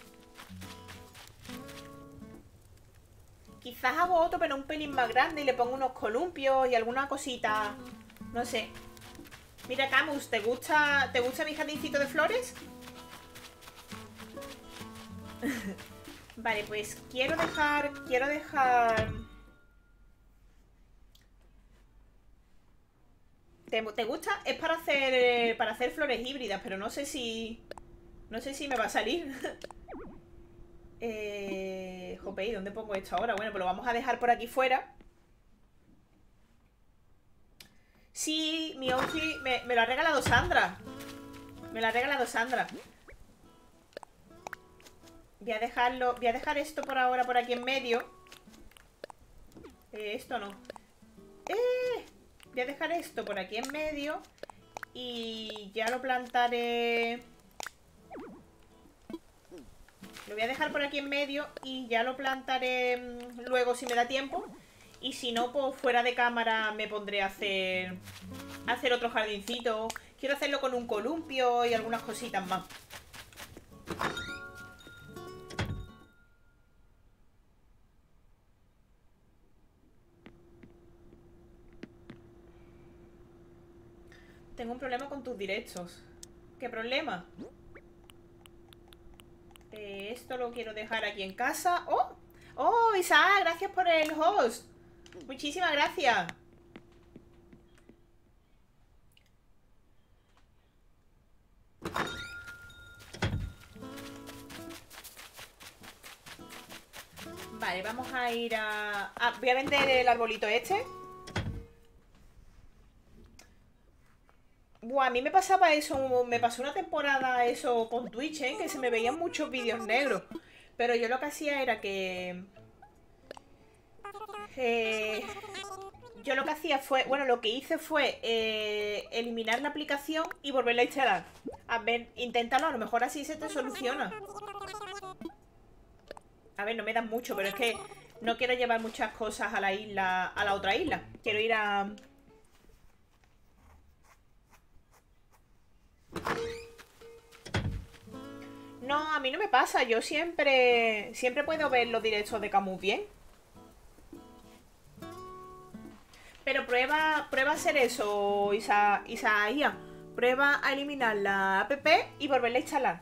Quizás hago otro, pero un pelín más grande y le pongo unos columpios y alguna cosita. No sé. Mira, Camus, ¿te gusta, ¿te gusta mi jardincito de flores? Vale, pues quiero dejar... Quiero dejar... ¿Te, ¿Te gusta? Es para hacer para hacer flores híbridas, pero no sé si... No sé si me va a salir. eh... Jope, ¿y dónde pongo esto ahora? Bueno, pues lo vamos a dejar por aquí fuera. Sí, mi outfit me, me lo ha regalado Sandra. Me lo ha regalado Sandra. Voy a dejarlo. Voy a dejar esto por ahora por aquí en medio. Eh, esto no. ¡Eh! Voy a dejar esto por aquí en medio. Y ya lo plantaré. Lo voy a dejar por aquí en medio. Y ya lo plantaré luego si me da tiempo. Y si no, pues fuera de cámara me pondré a hacer a hacer otro jardincito. Quiero hacerlo con un columpio y algunas cositas más. Tengo un problema con tus directos. ¿Qué problema? Eh, esto lo quiero dejar aquí en casa. ¡Oh! ¡Oh, Isaac! Gracias por el host. Muchísimas gracias. Vale, vamos a ir a... a... Voy a vender el arbolito este. Buah, a mí me pasaba eso, me pasó una temporada eso con Twitch, ¿eh? Que se me veían muchos vídeos negros. Pero yo lo que hacía era que... Eh, yo lo que hacía fue... Bueno, lo que hice fue eh, eliminar la aplicación y volverla a instalar. A ver, inténtalo, a lo mejor así se te soluciona. A ver, no me dan mucho, pero es que no quiero llevar muchas cosas a la isla, a la otra isla. Quiero ir a... No, a mí no me pasa. Yo siempre siempre puedo ver los directos de Camus bien. Pero prueba prueba a hacer eso, Isa, Isaía. Prueba a eliminar la app y volverla a instalar.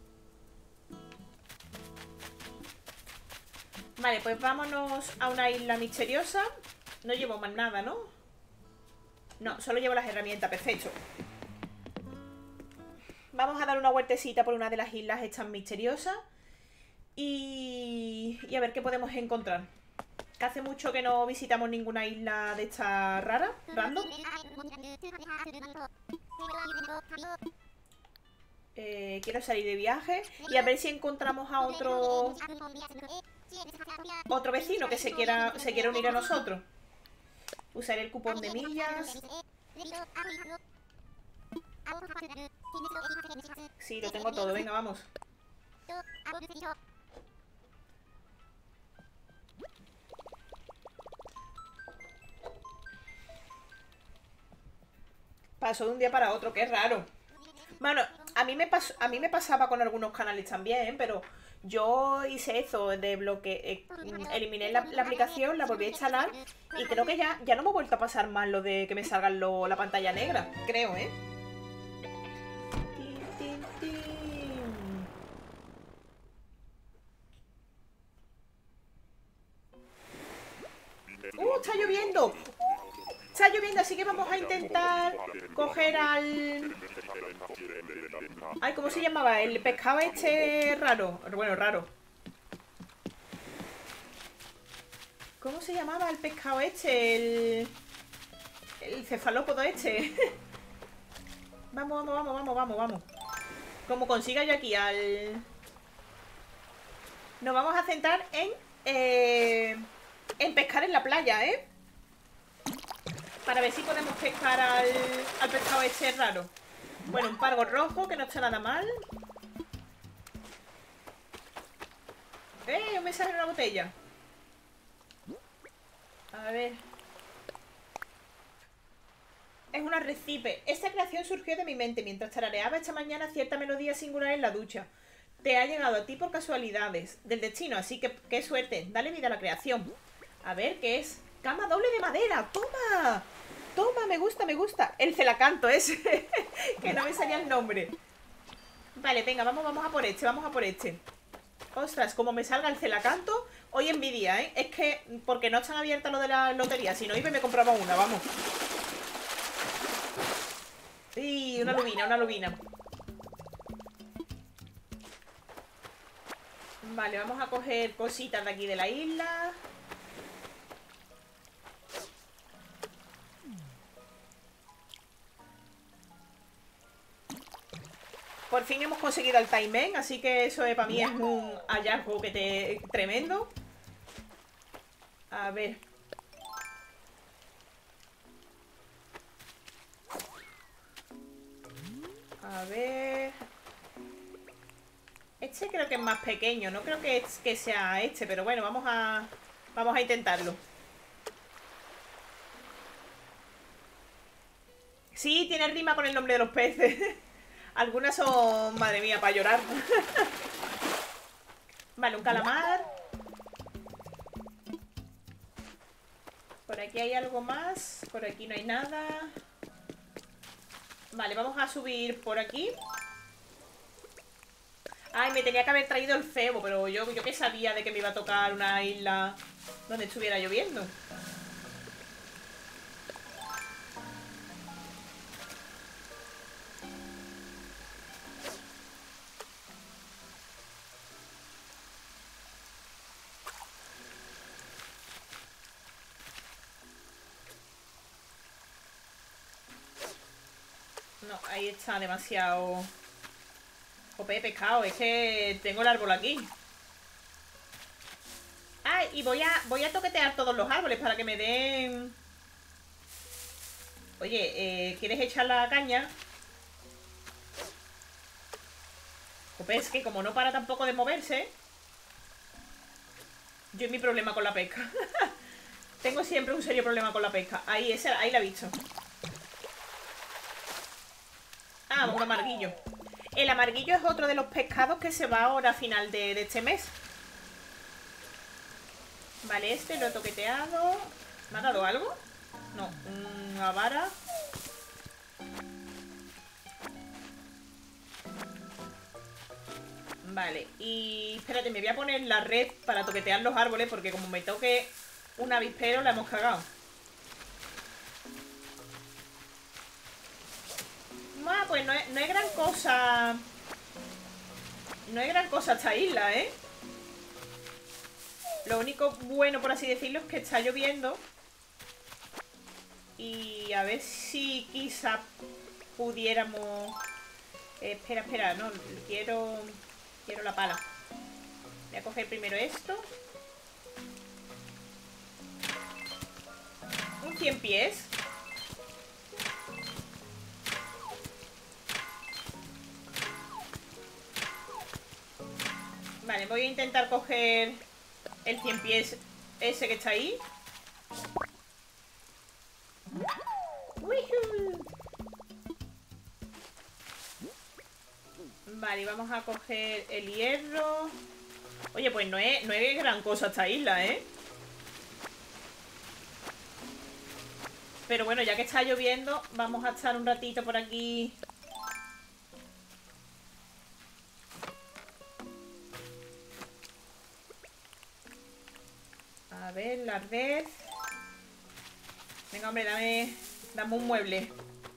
Vale, pues vámonos a una isla misteriosa. No llevo más nada, ¿no? No, solo llevo las herramientas, perfecto. Vamos a dar una vueltecita por una de las islas estas misteriosas. Y... y a ver qué podemos encontrar. Que hace mucho que no visitamos ninguna isla de esta rara, random. Eh, quiero salir de viaje y a ver si encontramos a otro... Otro vecino que se quiera, se quiera unir a nosotros. Usaré el cupón de millas. Sí, lo tengo todo, venga, vamos. Pasó de un día para otro, qué raro. Bueno, a mí me pasó, a mí me pasaba con algunos canales también, ¿eh? Pero yo hice eso de bloque, eh, eliminé la, la aplicación, la volví a instalar y creo que ya, ya no me ha vuelto a pasar más lo de que me salga lo, la pantalla negra, creo, ¿eh? ¡Uh! ¡Está lloviendo! Está lloviendo, así que vamos a intentar coger al... Ay, ¿cómo se llamaba? El pescado este raro. Bueno, raro. ¿Cómo se llamaba el pescado este? El... El cefalópodo este. Vamos, vamos, vamos, vamos, vamos, vamos. Como consiga yo aquí al... Nos vamos a centrar en... Eh... En pescar en la playa, ¿eh? Para ver si podemos pescar al, al pescado este raro. Bueno, un pargo rojo, que no está nada mal. ¡Eh! Me sale una botella. A ver. Es un arrecife. Esta creación surgió de mi mente mientras tarareaba esta mañana cierta melodía singular en la ducha. Te ha llegado a ti por casualidades del destino, así que qué suerte. Dale vida a la creación. A ver, ¿qué es? Cama doble de madera. ¡Toma! Toma, me gusta, me gusta. El celacanto ese. Que no me salía el nombre. Vale, venga, vamos, vamos a por este, vamos a por este. Ostras, como me salga el celacanto, hoy envidia, ¿eh? Es que, porque no están abiertas lo de la lotería. Si no, iba y me compraba una, vamos. Sí, una lubina, una lubina. Vale, vamos a coger cositas de aquí de la isla. Por fin hemos conseguido el Taimen, así que eso eh, para mí es un hallazgo que te, tremendo. A ver. A ver. Este creo que es más pequeño, no creo que, que sea este, pero bueno, vamos a, vamos a intentarlo. Sí, tiene rima con el nombre de los peces. Algunas son, madre mía, para llorar. Vale, un calamar. Por aquí hay algo más. Por aquí no hay nada. Vale, vamos a subir por aquí. Ay, me tenía que haber traído el cebo, pero yo, yo que sabía de que me iba a tocar una isla donde estuviera lloviendo. No, ahí está demasiado... Jope, pescado, es que tengo el árbol aquí. Ah, y voy a, voy a toquetear todos los árboles para que me den... Oye, eh, ¿quieres echar la caña? Jope, es que como no para tampoco de moverse... Yo y mi problema con la pesca. Tengo siempre un serio problema con la pesca. Ahí, ese, ahí la he visto. Ah, un amarguillo. El amarguillo es otro de los pescados que se va ahora a final de, de este mes. Vale, este lo he toqueteado. ¿Me ha dado algo? No, una vara. Vale, y espérate, me voy a poner la red para toquetear los árboles, porque como me toque un avispero la hemos cagado. Ah, pues no es, no es gran cosa. No es gran cosa esta isla, ¿eh? Lo único bueno, por así decirlo, es que está lloviendo. Y a ver si quizá pudiéramos... Eh, espera, espera, no, quiero... Quiero la pala. Voy a coger primero esto. Un cien pies. Vale, voy a intentar coger el cien pies ese que está ahí. ¡Wihuu! Vale, vamos a coger el hierro. Oye, pues no es, no es gran cosa esta isla, ¿eh? Pero bueno, ya que está lloviendo, vamos a estar un ratito por aquí. A ver, la red. Venga, hombre, dame, dame un mueble.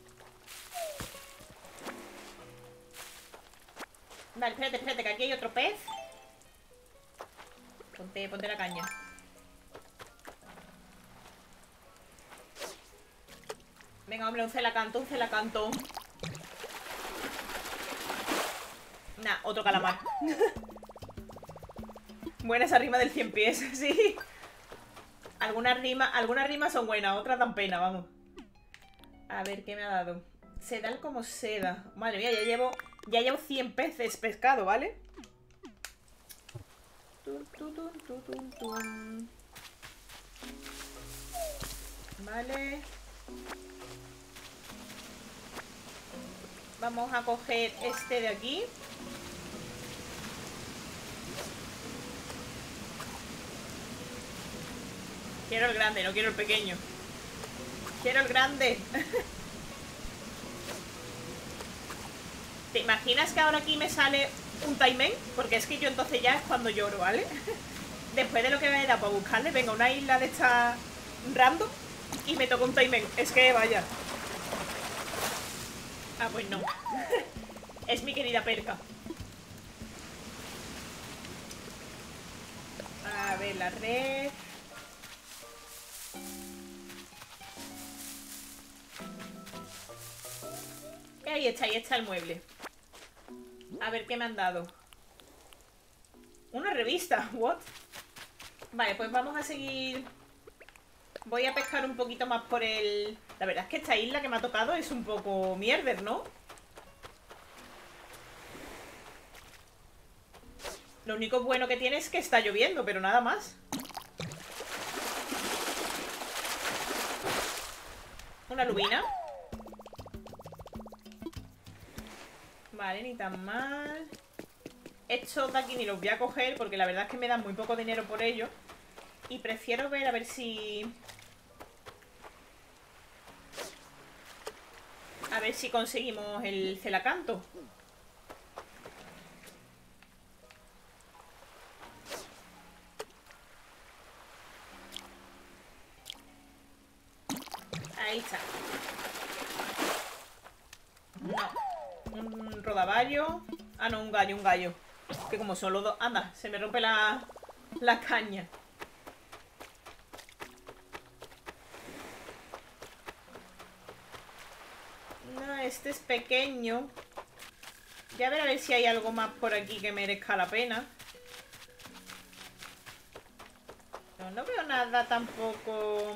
Vale, espérate, espérate, que aquí hay otro pez. Ponte, ponte la caña. Venga, hombre, un celacanto, un celacanto. Nah, otro calamar. Buena esa rima del cien pies, sí. Algunas rimas, algunas rimas son buenas, otras dan pena, vamos. A ver, ¿qué me ha dado? Sedal como seda. Madre mía, ya llevo, ya llevo cien peces pescado, ¿vale? Tum, tum, tum, tum, tum, tum. Vale. Vamos a coger este de aquí. Quiero el grande, no quiero el pequeño. Quiero el grande. ¿Te imaginas que ahora aquí me sale un Taimen? Porque es que yo entonces ya es cuando lloro, ¿vale? Después de lo que me he dado para buscarle, venga, una isla de esta random y me toca un Taimen. Es que vaya. Ah, pues no. Es mi querida perca. A ver, la red. Ahí está, ahí está el mueble. A ver qué me han dado. Una revista, what? Vale, pues vamos a seguir. Voy a pescar un poquito más por el... La verdad es que esta isla que me ha tocado es un poco mierder, ¿no? Lo único bueno que tiene es que está lloviendo, pero nada más. Una lubina. Vale, ni tan mal. Estos de aquí ni los voy a coger porque la verdad es que me dan muy poco dinero por ello. Y prefiero ver a ver si... A ver si conseguimos el celacanto. Ahí está. No. Un rodaballo. Ah, no, un gallo, un gallo. Que como son los dos... Anda, se me rompe la, la caña. No, este es pequeño. Ya a ver a ver si hay algo más por aquí que merezca la pena. No, no veo nada tampoco.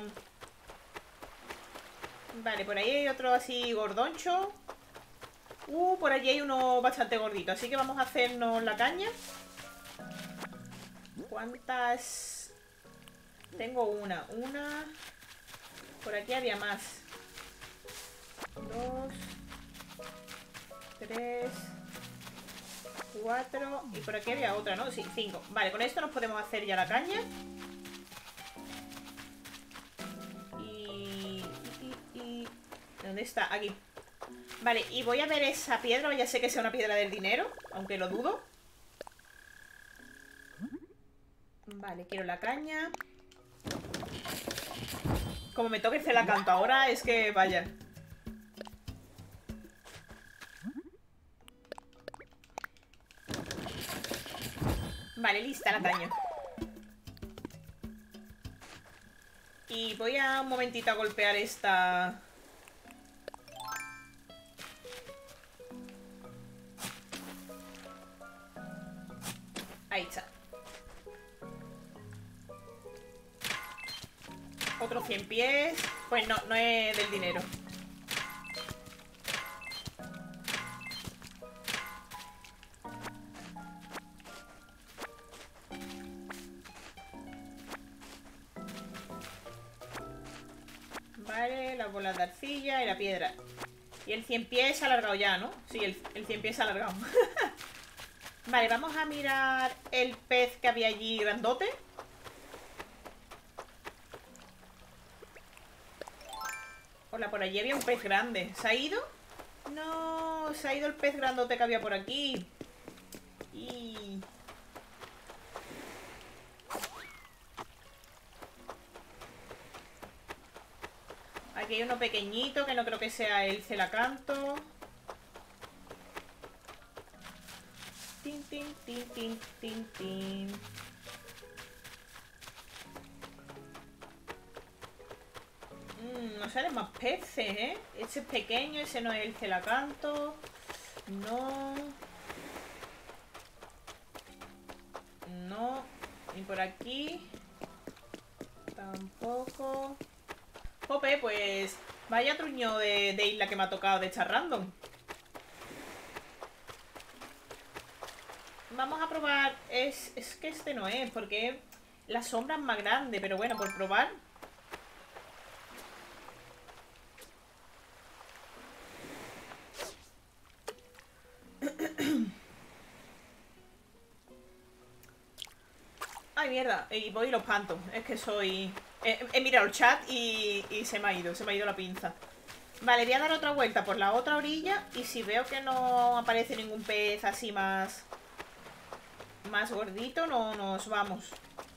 Vale, por ahí hay otro así gordoncho. Uh, por allí hay uno bastante gordito. Así que vamos a hacernos la caña. ¿Cuántas? Tengo una. Una. Por aquí había más. Dos. Tres. Cuatro. Y por aquí había otra, ¿no? Sí, cinco. Vale, con esto nos podemos hacer ya la caña. Y... y, y... ¿Dónde está? Aquí. Vale, y voy a ver esa piedra. Ya sé que sea una piedra del dinero, aunque lo dudo. Vale, quiero la caña. Como me toque hacer la canto ahora, es que vaya. Vale, lista la caña. Y voy a un momentito a golpear esta... Ahí está. Otro cien pies. Pues no, no es del dinero. Vale, las bolas de arcilla y la piedra. Y el cien pies se ha alargado ya, ¿no? Sí, el, el cien pies se ha alargado. Vale, vamos a mirar el pez que había allí grandote. Hola, por allí había un pez grande. ¿Se ha ido? No, se ha ido el pez grandote que había por aquí. Y... aquí hay uno pequeñito que no creo que sea el celacanto. Tin, tin, tin, tin, tin, tin. Mm, no salen más peces, ¿eh? Ese es pequeño, ese no es el celacanto. No. No. Y por aquí tampoco. Jope, pues Vaya truño de, de isla que me ha tocado de esta random. Vamos a probar. Es, es que este no es, porque la sombra es más grande. Pero bueno, por probar. Ay, mierda. Y voy y los pantos. Es que soy... He, he mirado el chat y, y se me ha ido. Se me ha ido la pinza. Vale, voy a dar otra vuelta por la otra orilla. Y si veo que no aparece ningún pez así más... Más gordito, no nos vamos.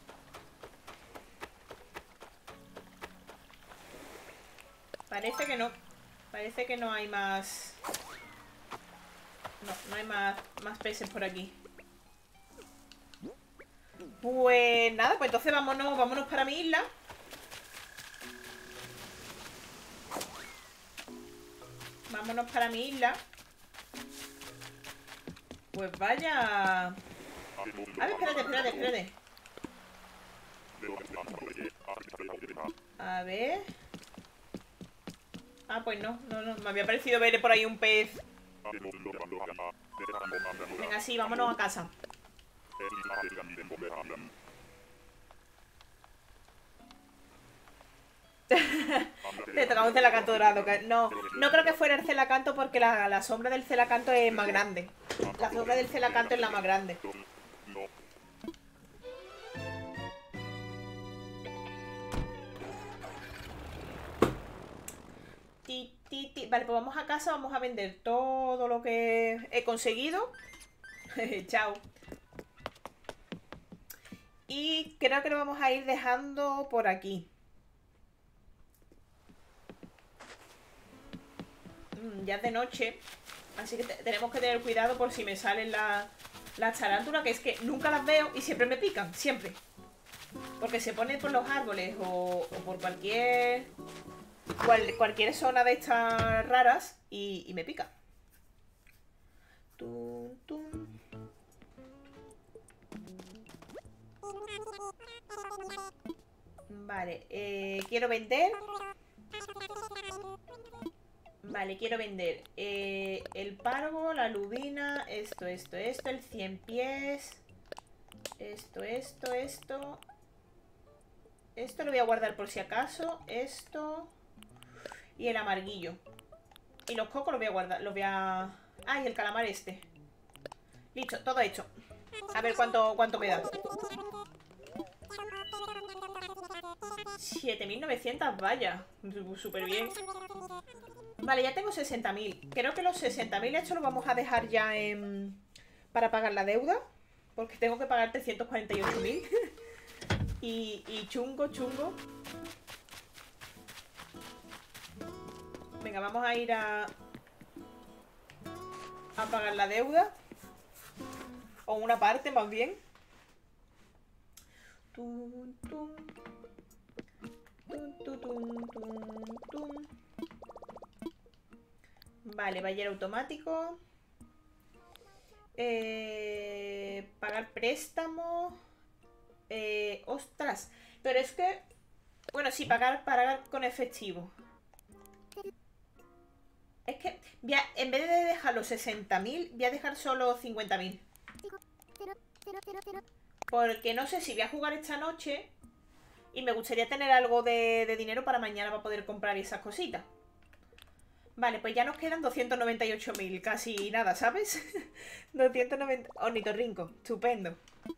Parece que no. Parece que no hay más... No, no hay más, más peces por aquí. Pues nada, pues entonces vámonos, vámonos para mi isla. Vámonos para mi isla. Pues vaya. A ver, espérate, espérate, espérate. A ver. Ah, pues no, no, no. Me había parecido ver por ahí un pez. Venga, sí, vámonos a casa. Te tocaba un celacanto dorado. No, no creo que fuera el celacanto porque la, la sombra del celacanto es más grande. La sombra del celacanto es la más grande. Ti, ti, ti. Vale, pues vamos a casa, vamos a vender todo lo que he conseguido. Chao. Y creo que lo vamos a ir dejando por aquí. Mm, ya es de noche. Así que te tenemos que tener cuidado por si me salen las la tarántulas, que es que nunca las veo y siempre me pican, siempre. Porque se ponen por los árboles o, o por cualquier cual, cualquier zona de estas raras y, y me pica. Tum, tum. Vale, eh, quiero vender. Vale, quiero vender eh, el pargo, la lubina, esto, esto, esto, el cien pies. Esto, esto, esto. Esto lo voy a guardar por si acaso. Esto. Y el amarguillo. Y los cocos los voy a guardar. Los voy a... Ah, y el calamar este. Listo, todo hecho. A ver cuánto, cuánto me da. siete mil novecientos, vaya. Súper bien. Vale, ya tengo sesenta mil. Creo que los sesenta mil estos los vamos a dejar ya en... para pagar la deuda. Porque tengo que pagar trescientos cuarenta y ocho mil. y, y chungo, chungo. Venga, vamos a ir a... a pagar la deuda. O una parte, más bien. Tum, tum. Tum, tum, tum, tum, tum. Vale, ballero automático. Eh, pagar préstamo. Eh, ostras. Pero es que... Bueno, sí, pagar, pagar con efectivo. Es que voy a, en vez de dejar los sesenta mil, voy a dejar solo cincuenta mil. Porque no sé si voy a jugar esta noche y me gustaría tener algo de, de dinero para mañana para poder comprar esas cositas. Vale, pues ya nos quedan doscientos noventa y ocho mil, casi nada, ¿sabes? doscientos noventa... Ornitorrinco, estupendo.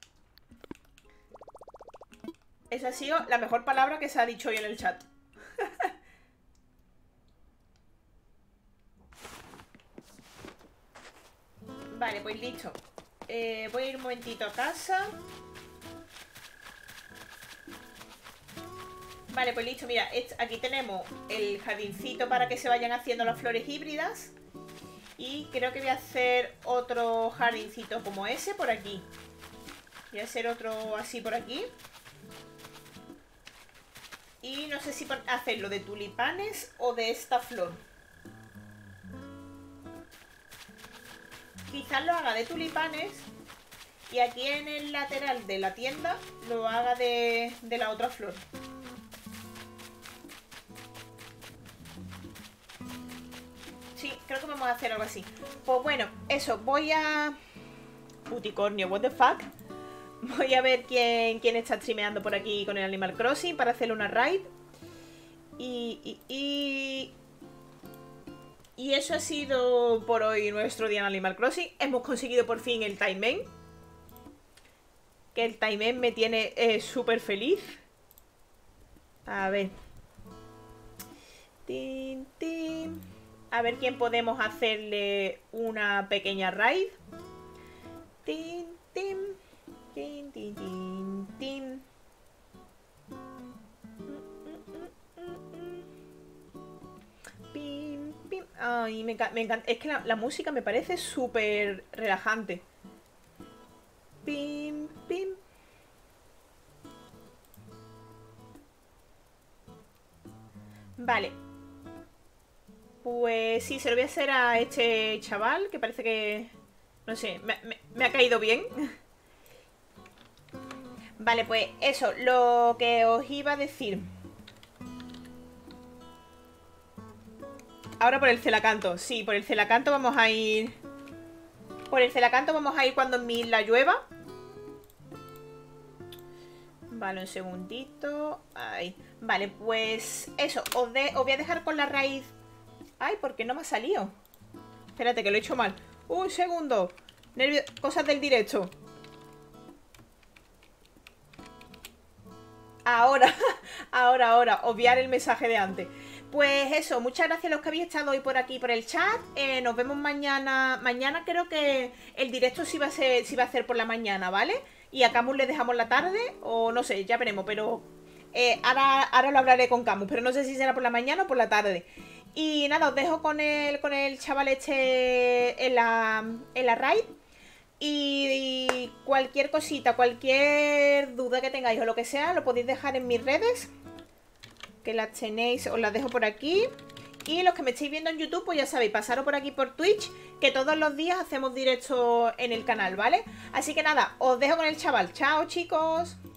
Esa ha sido la mejor palabra que se ha dicho hoy en el chat. Vale, pues listo. Eh, voy a ir un momentito a casa. Vale, pues listo, mira, aquí tenemos el jardincito para que se vayan haciendo las flores híbridas. Y creo que voy a hacer otro jardincito como ese por aquí. Voy a hacer otro así por aquí. Y no sé si hacerlo de tulipanes o de esta flor. Quizás lo haga de tulipanes y aquí en el lateral de la tienda lo haga de, de la otra flor. creo que vamos a hacer algo así. Pues bueno, eso, voy a... Puticornio, what the fuck. Voy a ver quién, quién está streameando por aquí con el Animal Crossing para hacerle una raid. Y, y, y... Y eso ha sido por hoy nuestro día en Animal Crossing. Hemos conseguido por fin el Time. Que el Time me tiene eh, súper feliz. A ver. Tin, tin. A ver quién podemos hacerle una pequeña raid. Tin, tin. Tin, tin, tin, tin. Pim, pim. Ay, me, me encanta. Es que la, la música me parece súper relajante. Pim, pim. Vale. Pues sí, se lo voy a hacer a este chaval, que parece que... No sé, me, me, me ha caído bien. Vale, pues eso, lo que os iba a decir. Ahora por el celacanto. Sí, por el celacanto vamos a ir... Por el celacanto vamos a ir cuando en mi isla llueva. Vale, un segundito. Ahí. Vale, pues eso, os, de, os voy a dejar con la raíz. Ay, ¿por qué no me ha salido? Espérate, que lo he hecho mal. Un segundo. Nervio... Cosas del directo. Ahora, ahora, ahora. Obviar el mensaje de antes. Pues eso, muchas gracias a los que habéis estado hoy por aquí por el chat. eh, Nos vemos mañana. Mañana creo que el directo sí va a ser, sí va a hacer por la mañana, ¿vale? Y a Camus le dejamos la tarde. O no sé, ya veremos, pero eh, ahora, ahora lo hablaré con Camus. Pero no sé si será por la mañana o por la tarde. Y nada, os dejo con el, con el chaval este en la, en la raid. Y, y cualquier cosita, cualquier duda que tengáis o lo que sea, lo podéis dejar en mis redes. Que las tenéis, os las dejo por aquí. Y los que me estáis viendo en YouTube, pues ya sabéis, pasaros por aquí por Twitch, que todos los días hacemos directo en el canal, ¿vale? Así que nada, os dejo con el chaval. Chao, chicos.